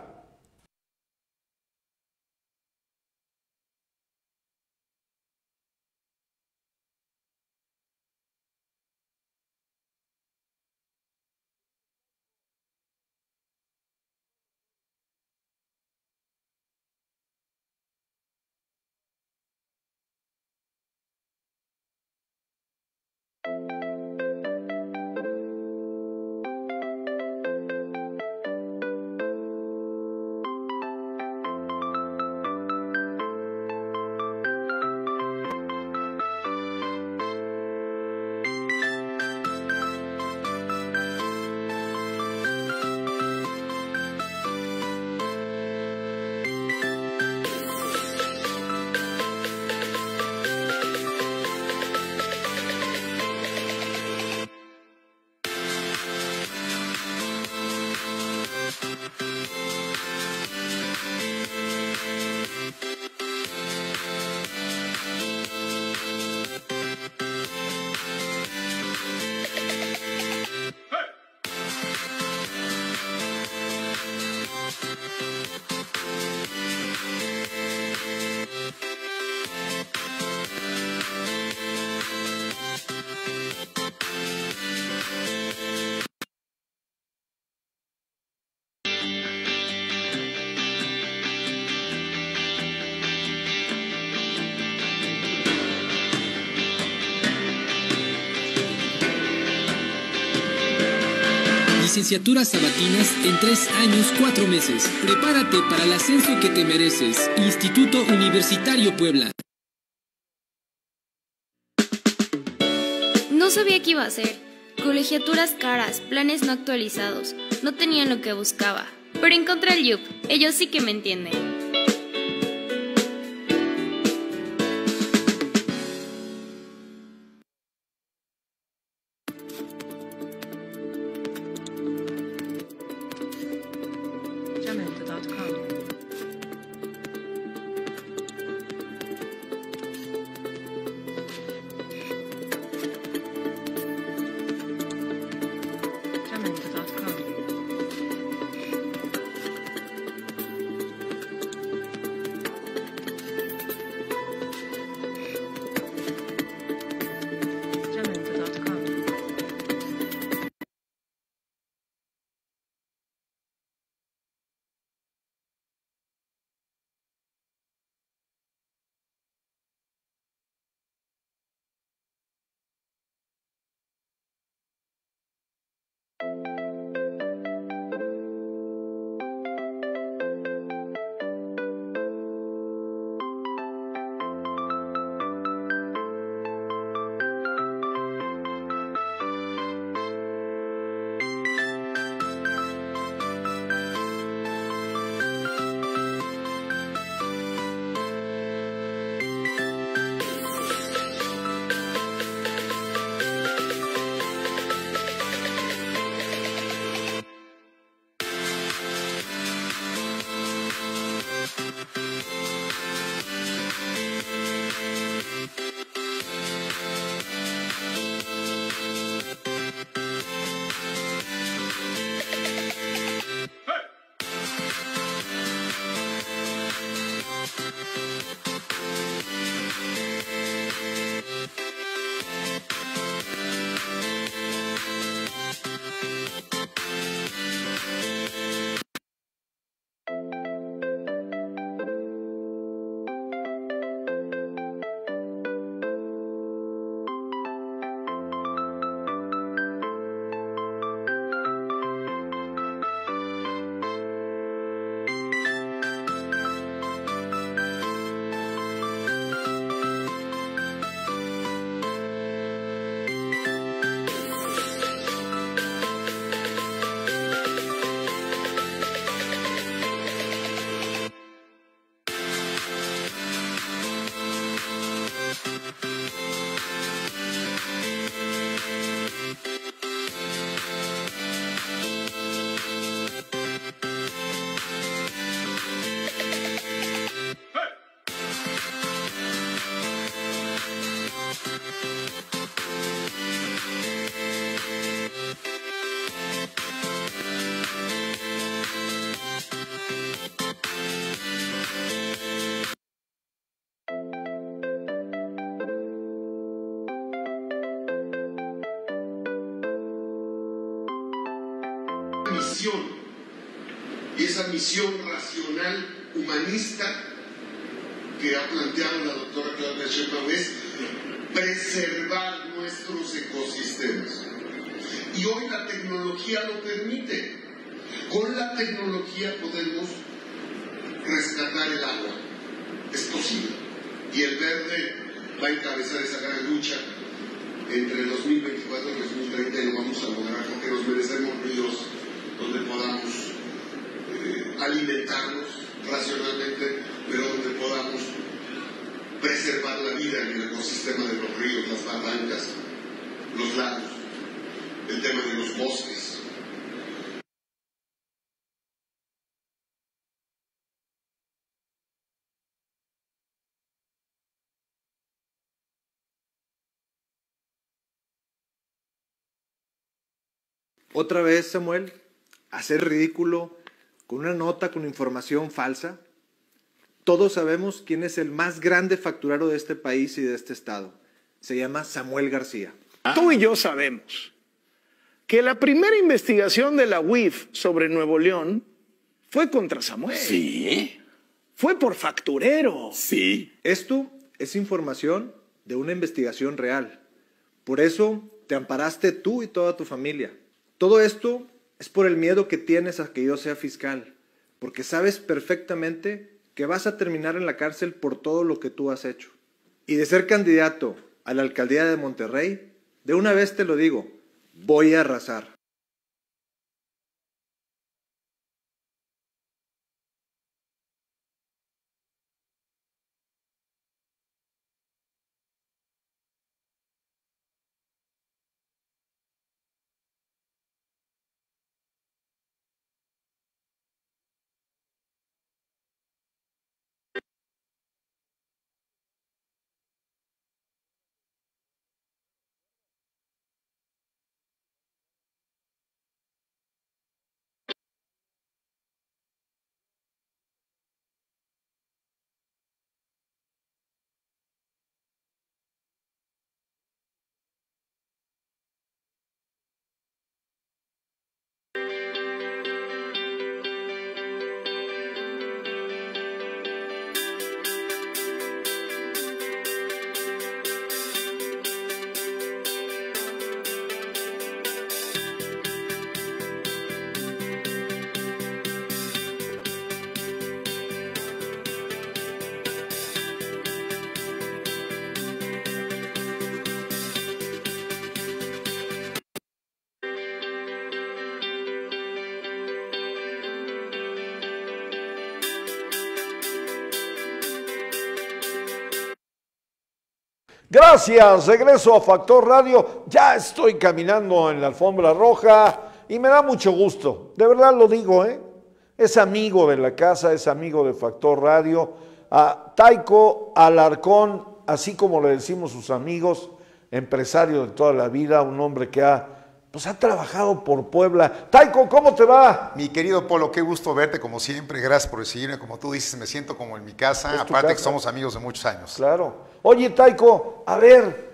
Licenciaturas sabatinas en tres años, cuatro meses. Prepárate para el ascenso que te mereces. Instituto Universitario Puebla. No sabía qué iba a hacer. Colegiaturas caras, planes no actualizados. No tenían lo que buscaba. Pero encontré el Yup. Ellos sí que me entienden. Misión, y esa misión racional, humanista, que ha planteado la doctora Claudia Sheinbaum es preservar nuestros ecosistemas. Y hoy la tecnología lo permite. Con la tecnología podemos rescatar el agua. Es posible. Y el verde va a encabezar esa gran lucha entre el dos mil veinticuatro y el dos mil treinta, y lo vamos a lograr porque nos merecemos ríos donde podamos eh, alimentarnos racionalmente, pero donde podamos preservar la vida en el ecosistema de los ríos, las barrancas, los lagos, el tema de los bosques. Otra vez, Samuel, hacer ridículo con una nota con información falsa. Todos sabemos quién es el más grande facturero de este país y de este estado. Se llama Samuel García. Ah. Tú y yo sabemos que la primera investigación de la U I F sobre Nuevo León fue contra Samuel. Sí. Fue por facturero. Sí. Esto es información de una investigación real. Por eso te amparaste tú y toda tu familia. Todo esto es por el miedo que tienes a que yo sea fiscal, porque sabes perfectamente que vas a terminar en la cárcel por todo lo que tú has hecho. Y de ser candidato a la alcaldía de Monterrey, de una vez te lo digo, voy a arrasar. Gracias, regreso a Factor Radio. Ya estoy caminando en la alfombra roja y me da mucho gusto. De verdad lo digo, ¿eh? Es amigo de la casa, es amigo de Factor Radio. A Taiko Alarcón, así como le decimos sus amigos, empresario de toda la vida, un hombre que ha, pues ha trabajado por Puebla. Taiko, ¿cómo te va? Mi querido Polo, qué gusto verte como siempre. Gracias por recibirme. Como tú dices, me siento como en mi casa. Es tu Aparte casa. que somos amigos de muchos años. Claro. Oye, Taiko, a ver,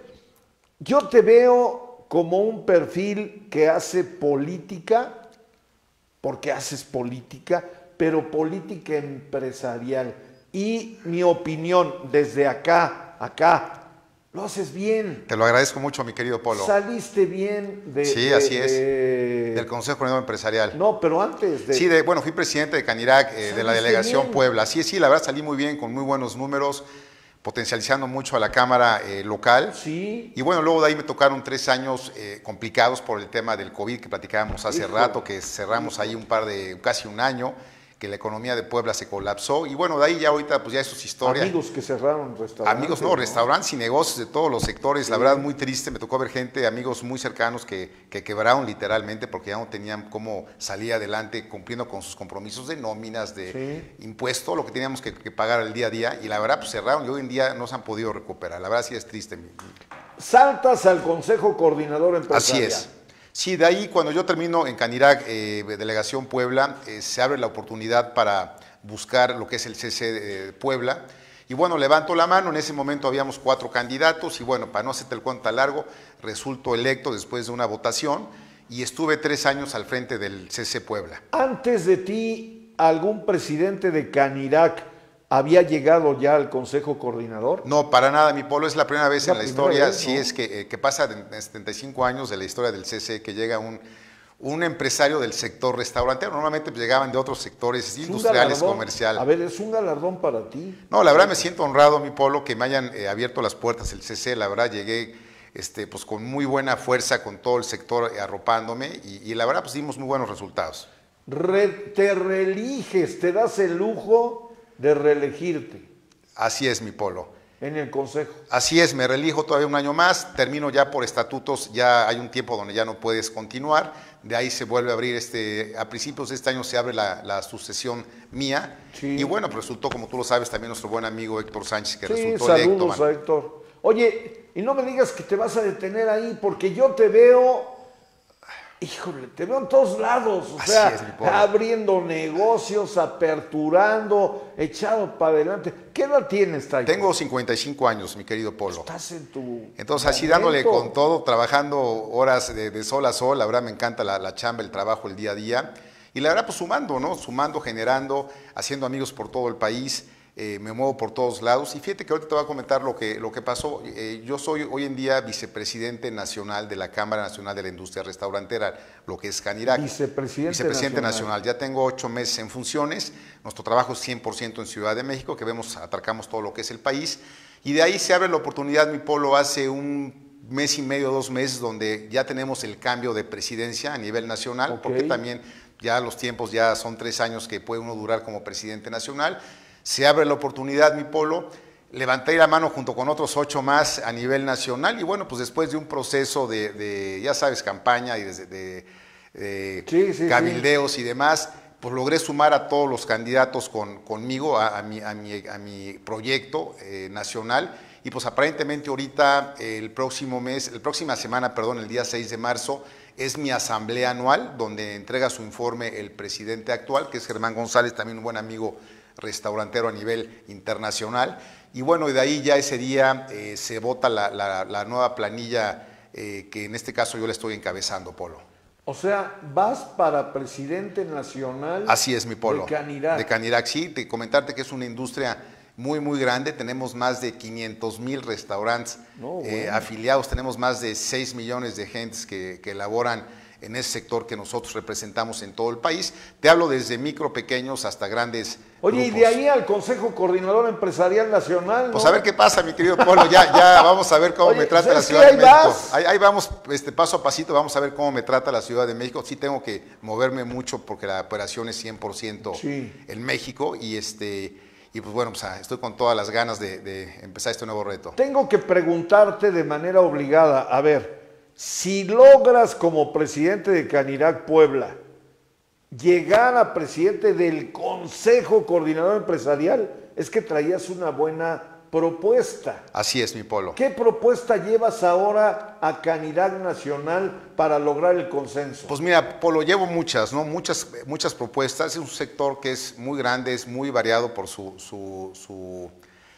yo te veo como un perfil que hace política, porque haces política, pero política empresarial. Y mi opinión, desde acá, acá, lo haces bien. Te lo agradezco mucho, mi querido Polo. Saliste bien de... Sí, de, así es. de... Del Consejo Coordinador Empresarial. No, pero antes de... Sí, de, bueno, fui presidente de Canirac, eh, de la Saliste delegación bien. Puebla. Sí, sí, la verdad salí muy bien, con muy buenos números, potencializando mucho a la Cámara eh, local. Sí. Y bueno, luego de ahí me tocaron tres años eh, complicados por el tema del COVID que platicábamos hace Hijo. rato, que cerramos ahí un par de, casi un año, que la economía de Puebla se colapsó. Y bueno, de ahí ya ahorita, pues ya eso es historia. Amigos que cerraron restaurantes. Amigos, no, restaurantes y negocios de todos los sectores, la verdad muy triste, me tocó ver gente, amigos muy cercanos que, que quebraron literalmente porque ya no tenían cómo salir adelante cumpliendo con sus compromisos de nóminas, de Sí. impuesto, lo que teníamos que, que pagar el día a día, y la verdad pues cerraron y hoy en día no se han podido recuperar, la verdad sí es triste. Saltas al Consejo Coordinador Así Empresarial. es. Sí, de ahí cuando yo termino en Canirac, eh, Delegación Puebla, eh, se abre la oportunidad para buscar lo que es el C C de Puebla. Y bueno, levanto la mano, en ese momento habíamos cuatro candidatos y bueno, para no hacerte el cuento tan largo, resulto electo después de una votación y estuve tres años al frente del C C Puebla. Antes de ti, ¿algún presidente de Canirac había llegado ya al Consejo Coordinador? No, para nada, mi Polo, es la primera vez La en la primera historia, vez, sí ¿no? es que, eh, que pasa en setenta y cinco años de la historia del C C que llega un, un empresario del sector restaurantero, normalmente pues, llegaban de otros sectores Es un industriales, galardón. comercial. A ver, es un galardón para ti. No, la verdad me siento honrado, mi Polo, que me hayan eh, abierto las puertas el C C, la verdad llegué este, pues, con muy buena fuerza, con todo el sector eh, arropándome y, y la verdad pues dimos muy buenos resultados. Re- te reeliges, te das el lujo de reelegirte Así es, mi Polo. en el Consejo. Así es, me reelijo todavía un año más, termino ya por estatutos, ya hay un tiempo donde ya no puedes continuar, de ahí se vuelve a abrir, este, a principios de este año se abre la, la sucesión mía, Sí. y bueno, pues resultó, como tú lo sabes, también nuestro buen amigo Héctor Sánchez, que Sí, resultó electo. saludos man. a Héctor. Oye, y no me digas que te vas a detener ahí, porque yo te veo, híjole, te veo en todos lados, o Así sea, es, mi Polo. abriendo negocios, aperturando, echado para adelante. ¿Qué edad tienes, Taiko? Tengo cincuenta y cinco años, mi querido Polo. Estás en tu Entonces, así momento. dándole con todo, trabajando horas de, de sol a sol, la verdad me encanta la, la chamba, el trabajo, el día a día. Y la verdad, pues sumando, ¿no? Sumando, generando, haciendo amigos por todo el país. eh, me muevo por todos lados. Y fíjate que ahorita te voy a comentar lo que, lo que pasó. Eh, yo soy hoy en día vicepresidente nacional de la Cámara Nacional de la Industria Restaurantera, lo que es Canirac. Vicepresidente, Vicepresidente nacional. nacional. Ya tengo ocho meses en funciones. Nuestro trabajo es cien por ciento en Ciudad de México, que vemos, atracamos todo lo que es el país. Y de ahí se abre la oportunidad, mi Polo, hace un mes y medio, dos meses, donde ya tenemos el cambio de presidencia a nivel nacional, okay. porque también ya los tiempos ya son tres años que puede uno durar como presidente nacional. Se abre la oportunidad, mi Polo, levanté la mano junto con otros ocho más a nivel nacional y bueno, pues después de un proceso de, de ya sabes, campaña y de, de, de sí, sí, cabildeos sí. y demás, pues logré sumar a todos los candidatos con, conmigo a, a, mi, a, mi, a mi proyecto eh, nacional. Y pues aparentemente ahorita el próximo mes, la próxima semana, perdón, el día seis de marzo, es mi asamblea anual, donde entrega su informe el presidente actual, que es Germán González, también un buen amigo restaurantero a nivel internacional. Y bueno, y de ahí ya ese día eh, se vota la, la, la nueva planilla eh, que en este caso yo le estoy encabezando, Polo. O sea, vas para presidente nacional. Así es, mi Polo. De Canirac. De Canirac, sí, de comentarte que es una industria muy, muy grande. Tenemos más de quinientos mil restaurantes no, bueno. eh, afiliados, tenemos más de seis millones de gentes que, que elaboran en ese sector que nosotros representamos en todo el país. Te hablo desde micro, pequeños hasta grandes Oye, grupos. Y de ahí al Consejo Coordinador Empresarial Nacional, ¿no? Pues a ver qué pasa, mi querido Polo, ya, ya vamos a ver cómo Oye, me trata la Ciudad de México. Vas? Ahí, ahí vamos, este, paso a pasito, vamos a ver cómo me trata la Ciudad de México. Sí tengo que moverme mucho porque la operación es cien por ciento sí. en México y este... Y pues bueno, pues estoy con todas las ganas de, de empezar este nuevo reto. Tengo que preguntarte de manera obligada, a ver, si logras como presidente de Canirac Puebla llegar a presidente del Consejo Coordinador Empresarial, es que traías una buena propuesta. Así es, mi Polo. ¿Qué propuesta llevas ahora a Canirac Nacional para lograr el consenso? Pues mira, Polo, llevo muchas, ¿no? Muchas, muchas propuestas. Es un sector que es muy grande, es muy variado por su, su, su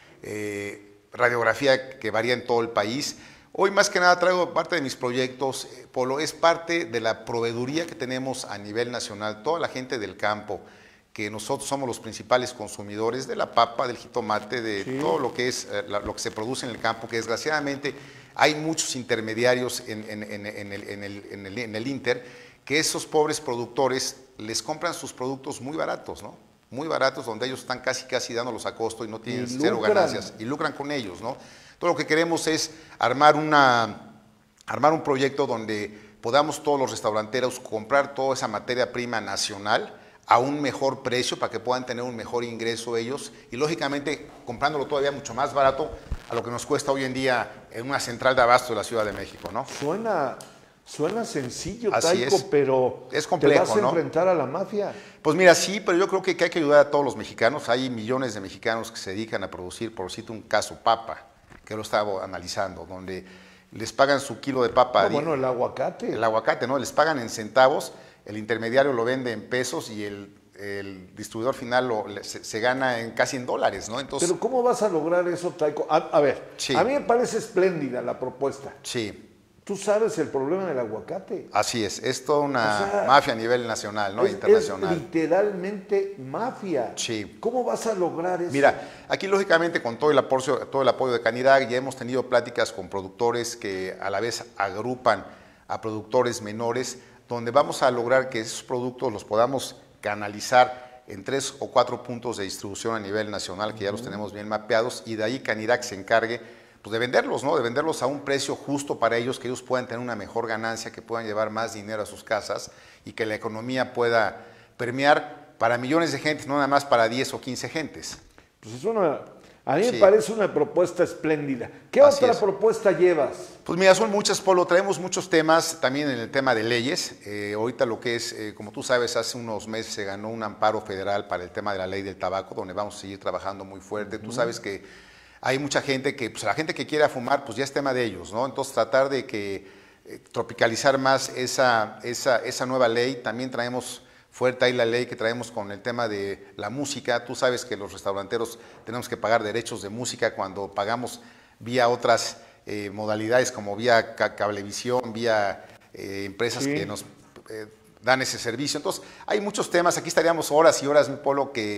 eh, radiografía que varía en todo el país. Hoy más que nada traigo parte de mis proyectos, eh, Polo, es parte de la proveeduría que tenemos a nivel nacional, toda la gente del campo, que nosotros somos los principales consumidores de la papa, del jitomate, de sí. todo lo que es eh, lo que se produce en el campo, que desgraciadamente hay muchos intermediarios en, en, en, en, el, en, el, en, el, en el Inter, que esos pobres productores les compran sus productos muy baratos, ¿no? Muy baratos, donde ellos están casi casi dándolos a costo y no tienen y cero ganancias, y lucran con ellos, ¿no? Todo lo que queremos es armar, una, armar un proyecto donde podamos todos los restauranteros comprar toda esa materia prima nacional a un mejor precio para que puedan tener un mejor ingreso ellos y lógicamente comprándolo todavía mucho más barato a lo que nos cuesta hoy en día en una central de abasto de la Ciudad de México, ¿no? Suena, suena sencillo, Así Taico, es. pero es complejo, ¿te vas a ¿no? enfrentar a la mafia? Pues mira, sí, pero yo creo que, que hay que ayudar a todos los mexicanos. Hay millones de mexicanos que se dedican a producir, por cito un caso, papa, que lo estaba analizando, donde les pagan su kilo de papa. No, bueno, el aguacate. El aguacate, ¿no? Les pagan en centavos. El intermediario lo vende en pesos y el, el distribuidor final lo, se, se gana en casi en dólares, ¿no? Entonces, pero ¿cómo vas a lograr eso, Taico? A, a ver, sí. a mí me parece espléndida la propuesta. Sí. Tú sabes el problema del aguacate. Así es, es toda una o sea, mafia a nivel nacional, ¿no? Es, internacional. Es literalmente mafia. Sí. ¿Cómo vas a lograr eso? Mira, aquí lógicamente con todo el apoyo, todo el apoyo de Canirac ya hemos tenido pláticas con productores que a la vez agrupan a productores menores, donde vamos a lograr que esos productos los podamos canalizar en tres o cuatro puntos de distribución a nivel nacional, que ya los tenemos bien mapeados, y de ahí Canirac se encargue pues, de venderlos, ¿no? De venderlos a un precio justo para ellos, que ellos puedan tener una mejor ganancia, que puedan llevar más dinero a sus casas y que la economía pueda permear para millones de gentes, no nada más para diez o quince gentes. Pues es una... A mí Sí. me parece una propuesta espléndida. ¿Qué Así otra es. propuesta llevas? Pues mira, son muchas, Polo, traemos muchos temas también en el tema de leyes. Eh, ahorita lo que es, eh, como tú sabes, hace unos meses se ganó un amparo federal para el tema de la ley del tabaco, donde vamos a seguir trabajando muy fuerte. Uh-huh. Tú sabes que hay mucha gente que, pues la gente que quiera fumar, pues ya es tema de ellos, ¿no? Entonces tratar de que eh, tropicalizar más esa, esa, esa nueva ley. También traemos fuerte ahí la ley que traemos con el tema de la música. Tú sabes que los restauranteros tenemos que pagar derechos de música cuando pagamos vía otras eh, modalidades como vía ca cablevisión, vía eh, empresas sí. que nos eh, dan ese servicio. Entonces, hay muchos temas. Aquí estaríamos horas y horas, mi Polo, que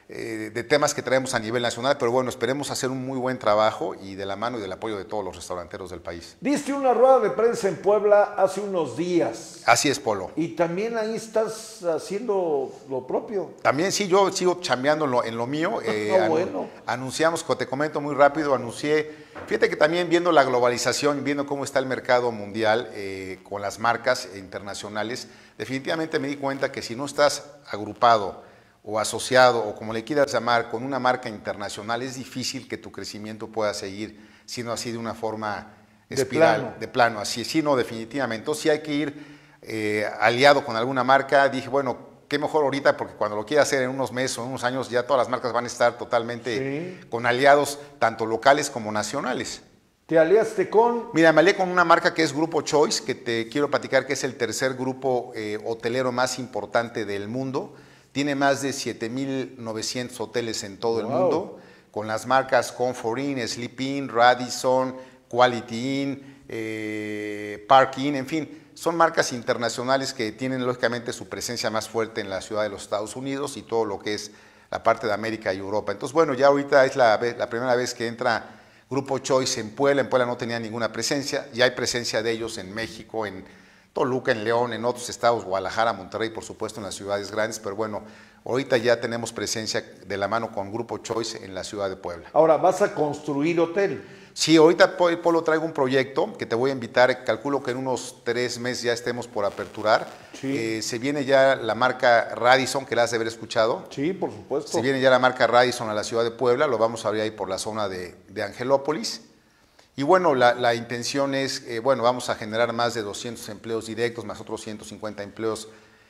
eh, de temas que traemos a nivel nacional, pero bueno, esperemos hacer un muy buen trabajo y de la mano y del apoyo de todos los restauranteros del país. Diste una rueda de prensa en Puebla hace unos días. Así es, Polo. Y también ahí estás haciendo lo propio. También sí, yo sigo chambeando en lo, en lo mío. Eh, no, anu bueno. Anunciamos, te comento muy rápido, anuncié, fíjate que también viendo la globalización, viendo cómo está el mercado mundial eh, con las marcas internacionales, definitivamente me di cuenta que si no estás agrupado o asociado, o como le quieras llamar, con una marca internacional, es difícil que tu crecimiento pueda seguir siendo así de una forma espiral, de plano, de plano así, sí, no, definitivamente. Entonces sí hay que ir eh, aliado con alguna marca. Dije, bueno, qué mejor ahorita, porque cuando lo quiera hacer en unos meses o en unos años, ya todas las marcas van a estar totalmente sí. con aliados, tanto locales como nacionales. ¿Te aliaste con? Mira, me alié con una marca que es Grupo Choice, que te quiero platicar que es el tercer grupo eh, hotelero más importante del mundo. Tiene más de siete mil novecientos hoteles en todo wow. el mundo, con las marcas Comfort Inn, Sleep Inn, Radisson, Quality Inn, eh, Park Inn, en fin, son marcas internacionales que tienen lógicamente su presencia más fuerte en la ciudad de los Estados Unidos y todo lo que es la parte de América y Europa. Entonces, bueno, ya ahorita es la, la primera vez que entra Grupo Choice en Puebla. En Puebla no tenía ninguna presencia, ya hay presencia de ellos en México, en Toluca, en León, en otros estados, Guadalajara, Monterrey, por supuesto, en las ciudades grandes, pero bueno, ahorita ya tenemos presencia de la mano con Grupo Choice en la ciudad de Puebla. Ahora, ¿vas a construir hotel? Sí, ahorita, Polo, traigo un proyecto que te voy a invitar, calculo que en unos tres meses ya estemos por aperturar. Sí. Eh, se viene ya la marca Radisson, que la has de haber escuchado. Sí, por supuesto. Se viene ya la marca Radisson a la ciudad de Puebla, lo vamos a abrir ahí por la zona de, de Angelópolis. Y bueno, la, la intención es, eh, bueno, vamos a generar más de doscientos empleos directos, más otros ciento cincuenta empleos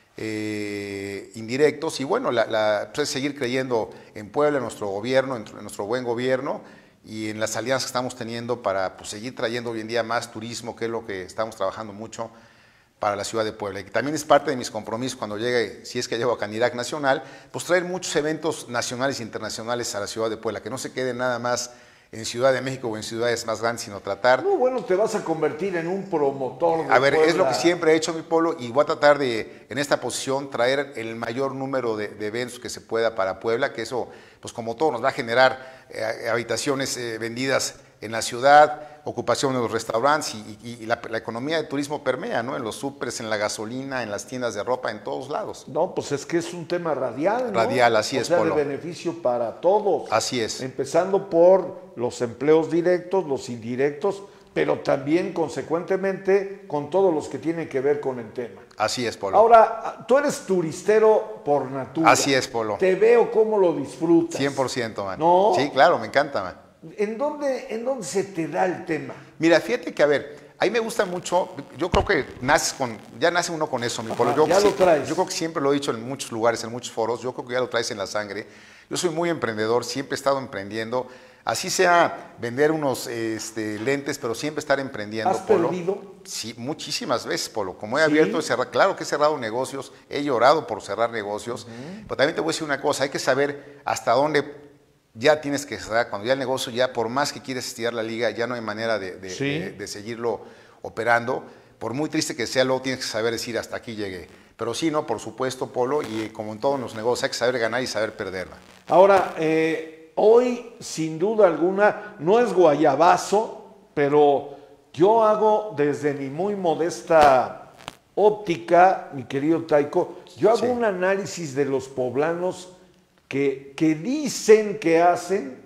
eh, indirectos. Y bueno, la, la, pues, seguir creyendo en Puebla, en nuestro gobierno, en, en nuestro buen gobierno y en las alianzas que estamos teniendo para pues, seguir trayendo hoy en día más turismo, que es lo que estamos trabajando mucho para la ciudad de Puebla. Y que también es parte de mis compromisos cuando llegue, si es que llego a Canirac Nacional, pues traer muchos eventos nacionales e internacionales a la ciudad de Puebla, que no se quede nada más en Ciudad de México o en ciudades más grandes, sino tratar... No, bueno, te vas a convertir en un promotor de A ver, Puebla. Es lo que siempre he hecho, mi Polo, y voy a tratar de, en esta posición, traer el mayor número de, de eventos que se pueda para Puebla, que eso, pues como todo, nos va a generar eh, habitaciones eh, vendidas en la ciudad, ocupación en los restaurantes y, y, y la, la economía de turismo permea, ¿no? En los súperes, en la gasolina, en las tiendas de ropa, en todos lados. No, pues es que es un tema radial, ¿no? Radial, así o es, sea, Polo. de beneficio para todos. Así es. Empezando por los empleos directos, los indirectos, pero también, consecuentemente, con todos los que tienen que ver con el tema. Así es, Polo. Ahora, tú eres turistero por natura. Así es, Polo. Te veo cómo lo disfrutas. cien por ciento, man. ¿No? Sí, claro, me encanta, man. ¿En dónde, ¿En dónde se te da el tema? Mira, fíjate que, a ver, a mí me gusta mucho, yo creo que naces con, ya nace uno con eso, mi Polo. Yo, ya sí, lo traes. Yo creo que siempre lo he dicho en muchos lugares, en muchos foros, yo creo que ya lo traes en la sangre. Yo soy muy emprendedor, siempre he estado emprendiendo, así sea vender unos este, lentes, pero siempre estar emprendiendo, ¿Has Polo. perdido? Sí, muchísimas veces, Polo. Como he ¿Sí? abierto y cerrado, claro que he cerrado negocios, he llorado por cerrar negocios, uh-huh. Pero también te voy a decir una cosa, hay que saber hasta dónde ya tienes que cerrar, cuando ya el negocio, ya por más que quieres estirar la liga, ya no hay manera de, de, ¿Sí? de, de seguirlo operando. Por muy triste que sea, luego tienes que saber decir hasta aquí llegué. Pero sí, no, por supuesto, Polo, y como en todos los negocios, hay que saber ganar y saber perderla. Ahora, eh, hoy, sin duda alguna, no es guayabazo, pero yo hago desde mi muy modesta óptica, mi querido Taiko, yo hago sí. un análisis de los poblanos que, que dicen que hacen,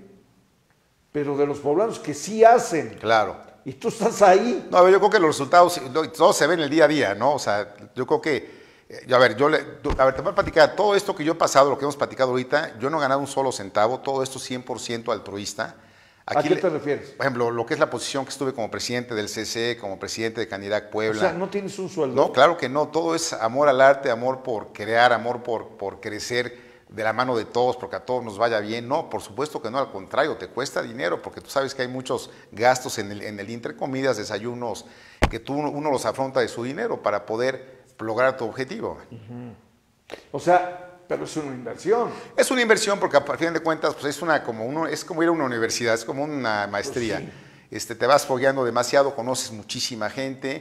pero de los poblanos que sí hacen. Claro. Y tú estás ahí. No, a ver, yo creo que los resultados, todo se ve en el día a día, ¿no? O sea, yo creo que, a ver, yo le, a ver, te voy a platicar, todo esto que yo he pasado, lo que hemos platicado ahorita, yo no he ganado un solo centavo, todo esto cien por ciento altruista. Aquí, ¿a qué te refieres? Por ejemplo, lo que es la posición que estuve como presidente del C C, como presidente de Canirac Puebla. O sea, ¿no tienes un sueldo? No, claro que no, todo es amor al arte, amor por crear, amor por, por crecer de la mano de todos, porque a todos nos vaya bien. No, por supuesto que no, al contrario, te cuesta dinero, porque tú sabes que hay muchos gastos en el, en el intercomidas, desayunos, que tú, uno los afronta de su dinero para poder lograr tu objetivo. Uh-huh. O sea, pero es una inversión. Es una inversión porque a fin de cuentas pues es, una, como uno, es como ir a una universidad, es como una maestría. Pues sí. este, te vas fogueando demasiado, conoces muchísima gente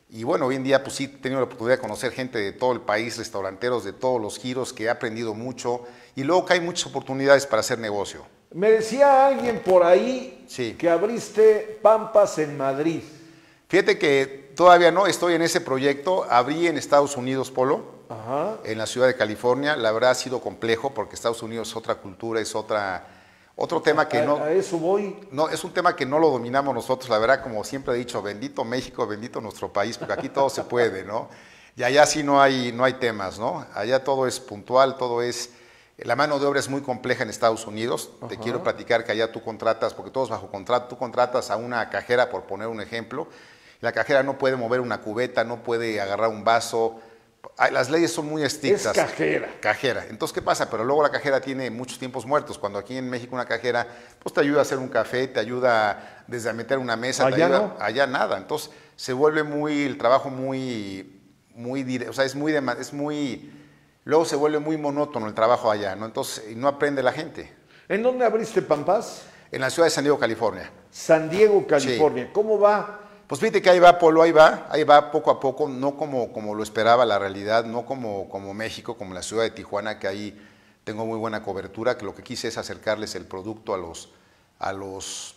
Y bueno, hoy en día pues sí he tenido la oportunidad de conocer gente de todo el país, restauranteros de todos los giros, que he aprendido mucho y luego que hay muchas oportunidades para hacer negocio. Me decía alguien por ahí sí. que abriste Pampas en Madrid. Fíjate que todavía no estoy en ese proyecto. Abrí en Estados Unidos, Polo, Ajá. en la ciudad de California. La verdad ha sido complejo porque Estados Unidos es otra cultura, es otra... Otro tema que a, no... A eso voy. No, es un tema que no lo dominamos nosotros, la verdad, como siempre he dicho, bendito México, bendito nuestro país, porque aquí todo se puede, ¿no? Y allá sí no hay, no hay temas, ¿no? Allá todo es puntual, todo es... La mano de obra es muy compleja en Estados Unidos. Ajá. Te quiero platicar que allá tú contratas, porque todo es bajo contrato, tú contratas a una cajera, por poner un ejemplo, la cajera no puede mover una cubeta, no puede agarrar un vaso... Las leyes son muy estrictas. Es cajera. Cajera. Entonces, ¿qué pasa? Pero luego la cajera tiene muchos tiempos muertos. Cuando aquí en México una cajera, pues te ayuda a hacer un café, te ayuda desde a meter una mesa. Allá te ayuda, no. Allá nada. Entonces, se vuelve muy, el trabajo muy, muy, o sea, es muy, es muy, luego se vuelve muy monótono el trabajo allá, ¿no? Entonces, y no aprende la gente. ¿En dónde abriste Pampas? En la ciudad de San Diego, California. San Diego, California. Sí. ¿Cómo va? Pues fíjate que ahí va, Polo, ahí va, ahí va poco a poco, no como, como lo esperaba la realidad, no como, como México, como la ciudad de Tijuana, que ahí tengo muy buena cobertura, que lo que quise es acercarles el producto a los, a los,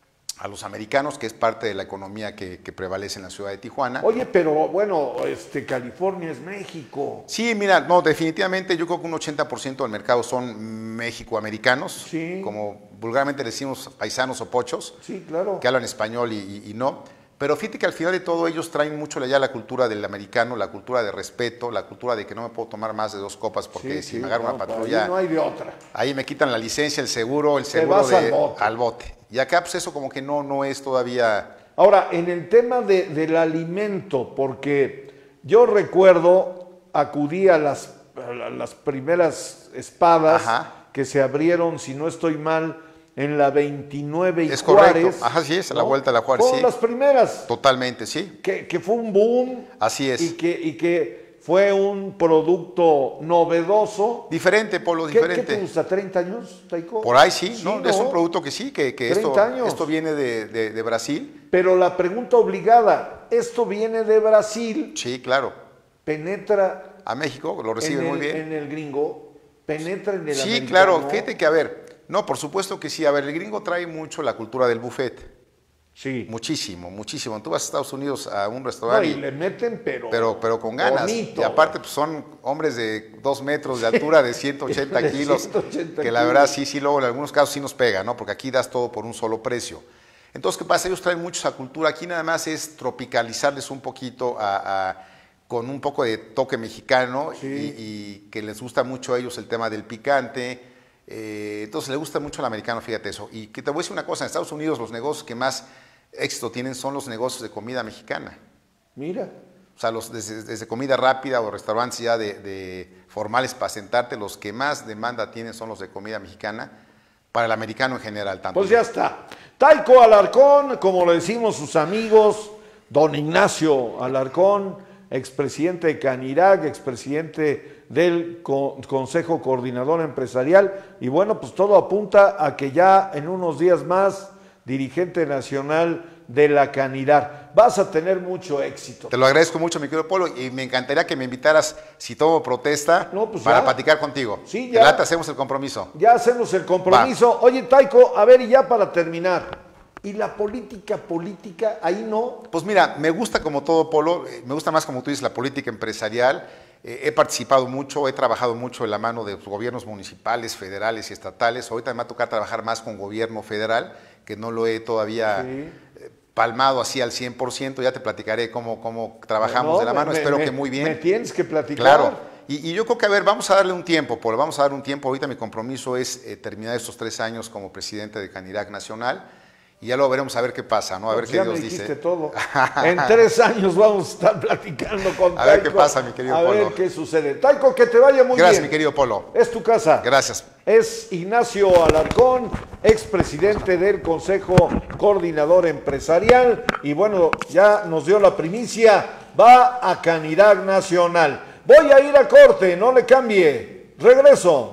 a los americanos, que es parte de la economía que, que prevalece en la ciudad de Tijuana. Oye, pero bueno, este, California es México. Sí, mira, no, definitivamente yo creo que un ochenta por ciento del mercado son mexicoamericanos, sí. Como vulgarmente decimos paisanos o pochos, sí, claro. Que hablan español y, y, y no. Pero fíjate que al final de todo ellos traen mucho ya la cultura del americano, la cultura de respeto, la cultura de que no me puedo tomar más de dos copas porque sí, si sí, me agarro no, una patrulla, ahí no hay de otra. Ahí me quitan la licencia, el seguro, el Te seguro vas de, al bote. al bote. Y acá pues eso como que no, no es todavía... Ahora, en el tema de, del alimento, porque yo recuerdo, acudí a las, a las primeras espadas Ajá. que se abrieron, si no estoy mal, en la veintinueve y es Juárez. Correcto. Ajá, sí, es, a la ¿no? vuelta de la Juárez. Fueron sí. las primeras. Totalmente, sí. Que, que fue un boom. Así es. Y que, y que fue un producto novedoso. Diferente, Polo, ¿Qué, diferente. ¿Qué te gusta? ¿treinta años, Taiko? Por ahí sí, sí ¿no? ¿no? Es un producto que sí, que, que esto, años. esto viene de, de, de Brasil. Pero la pregunta obligada, ¿esto viene de Brasil? Sí, claro. ¿Penetra a México? Lo recibe en el, muy bien. ¿En el gringo? ¿Penetra en el Sí, americano? claro. Fíjate que, a ver, no, por supuesto que sí. A ver, el gringo trae mucho la cultura del buffet. Sí. Muchísimo, muchísimo. Tú vas a Estados Unidos a un restaurante no, y, y le meten, pero... Pero, pero con ganas. Bonito. Y aparte pues, son hombres de dos metros de altura, de ciento ochenta kilos, ciento ochenta que la verdad sí, sí, luego en algunos casos sí nos pega, ¿no? Porque aquí das todo por un solo precio. Entonces, ¿qué pasa? Ellos traen mucho esa cultura. Aquí nada más es tropicalizarles un poquito a, a, con un poco de toque mexicano sí. y, y que les gusta mucho a ellos el tema del picante. Eh, entonces, les gusta mucho al americano, fíjate eso. Y que te voy a decir una cosa, en Estados Unidos los negocios que más éxito tienen son los negocios de comida mexicana. Mira. O sea, los, desde, desde comida rápida o restaurantes ya de, de formales para sentarte, los que más demanda tienen son los de comida mexicana, para el americano en general. Tanto pues ya está. Taiko Alarcón, como le decimos sus amigos, don Ignacio Alarcón, expresidente de Canirac, expresidente del Consejo Coordinador Empresarial, y bueno, pues todo apunta a que ya en unos días más, dirigente nacional de la Canirac. Vas a tener mucho éxito. Te lo agradezco mucho, mi querido Polo, y me encantaría que me invitaras, si tomo protesta, no, pues para ya. platicar contigo. Sí, ya. Lata, hacemos el compromiso. Ya hacemos el compromiso. Va. Oye, Taiko, a ver, y ya para terminar, ¿y la política, política, ahí no? Pues mira, me gusta como todo, Polo, me gusta más como tú dices, la política empresarial. Eh, he participado mucho, he trabajado mucho en la mano de gobiernos municipales, federales y estatales. Ahorita me va a tocar trabajar más con gobierno federal, que no lo he todavía sí. palmado así al cien por ciento, ya te platicaré cómo, cómo trabajamos no, de la mano, me, espero me, que muy bien. Me tienes que platicar. Claro, y, y yo creo que, a ver, vamos a darle un tiempo, Polo, vamos a dar un tiempo. Ahorita mi compromiso es eh, terminar estos tres años como presidente de Canirac Nacional, y ya lo veremos a ver qué pasa, ¿no? A ver pues qué ya Dios me dijiste dice. todo. En tres años vamos a estar platicando con Taiko. A ver qué pasa, mi querido a Polo. A ver qué sucede. Taiko, que te vaya muy Gracias, bien. Gracias, mi querido Polo. Es tu casa. Gracias. Es Ignacio Alarcón, expresidente del Consejo Coordinador Empresarial. Y bueno, ya nos dio la primicia. Va a Canirac Nacional. Voy a ir a corte, no le cambie. Regreso.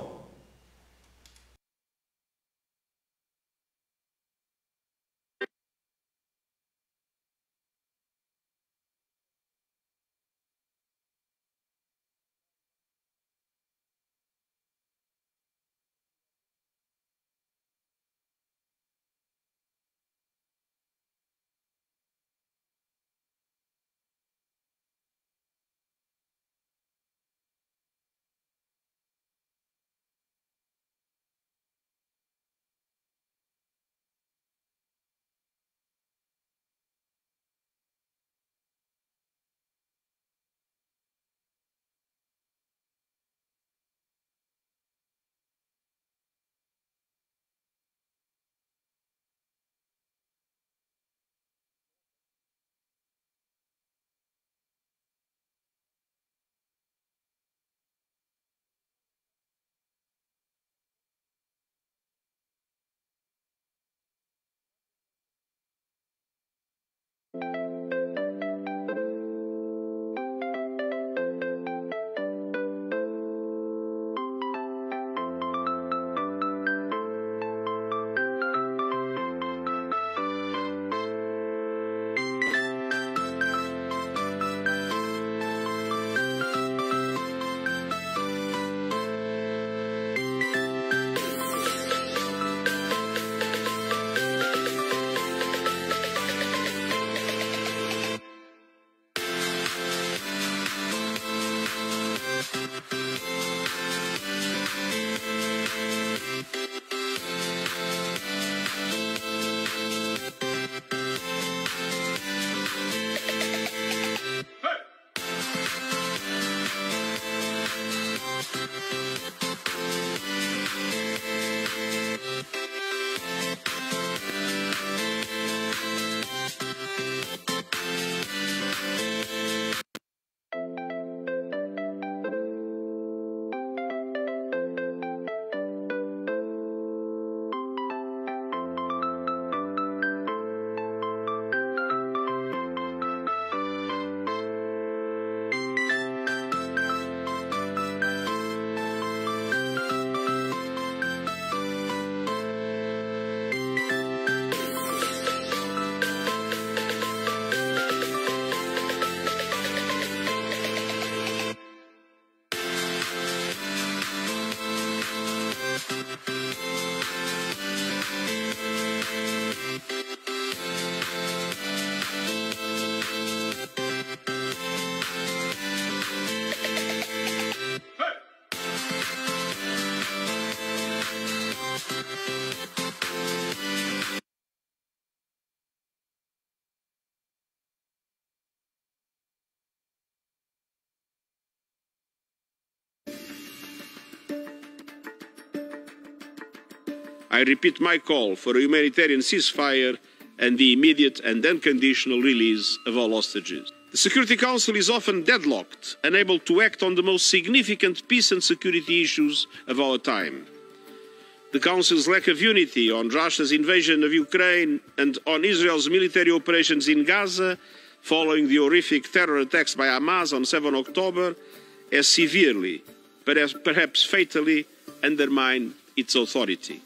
I repeat my call for a humanitarian ceasefire and the immediate and unconditional release of all hostages. The Security Council is often deadlocked, unable to act on the most significant peace and security issues of our time. The Council's lack of unity on Russia's invasion of Ukraine and on Israel's military operations in Gaza following the horrific terror attacks by Hamas on seven October has severely, perhaps, perhaps fatally, undermined its authority.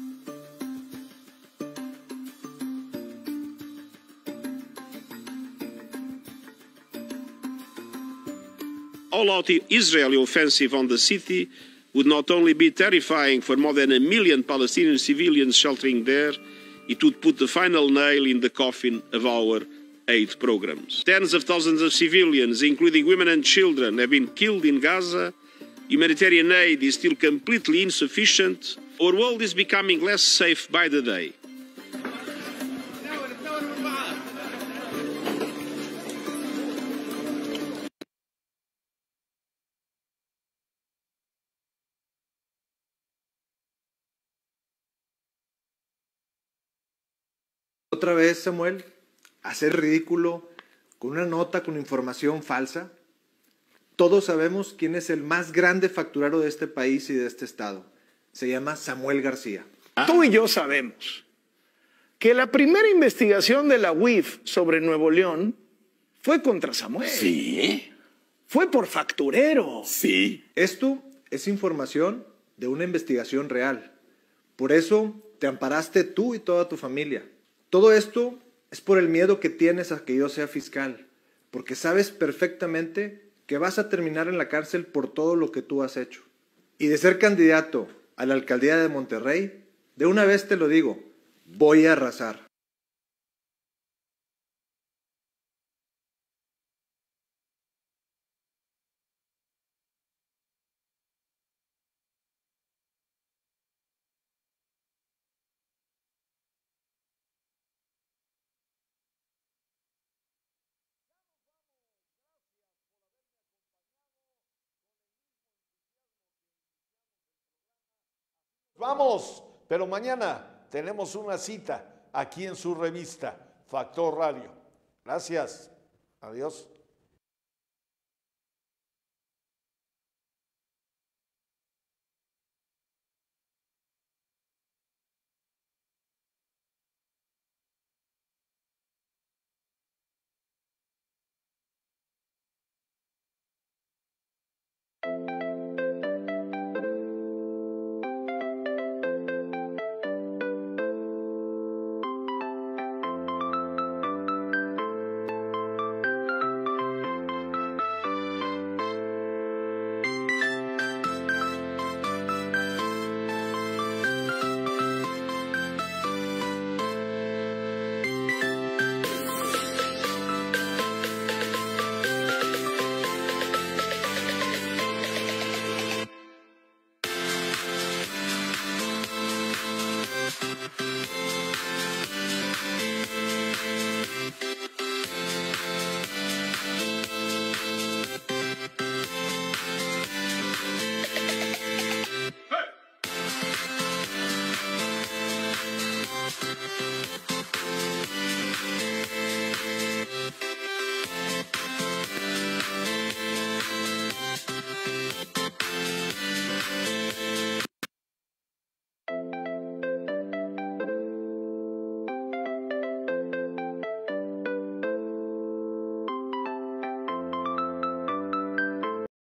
All-out Israeli offensive on the city would not only be terrifying for more than a million Palestinian civilians sheltering there, it would put the final nail in the coffin of our aid programs. Tens of thousands of civilians, including women and children, have been killed in Gaza. Humanitarian aid is still completely insufficient. Our world is becoming less safe by the day. Otra vez, Samuel, hacer ridículo con una nota con información falsa. Todos sabemos quién es el más grande facturero de este país y de este estado. Se llama Samuel García. Ah. Tú y yo sabemos que la primera investigación de la U I F sobre Nuevo León fue contra Samuel. Sí. Fue por facturero. Sí. Esto es información de una investigación real. Por eso te amparaste tú y toda tu familia. Todo esto es por el miedo que tienes a que yo sea fiscal, porque sabes perfectamente que vas a terminar en la cárcel por todo lo que tú has hecho. Y de ser candidato a la alcaldía de Monterrey, de una vez te lo digo, voy a arrasar. Vamos, pero mañana tenemos una cita aquí en su revista, Factor Radio. Gracias. Adiós.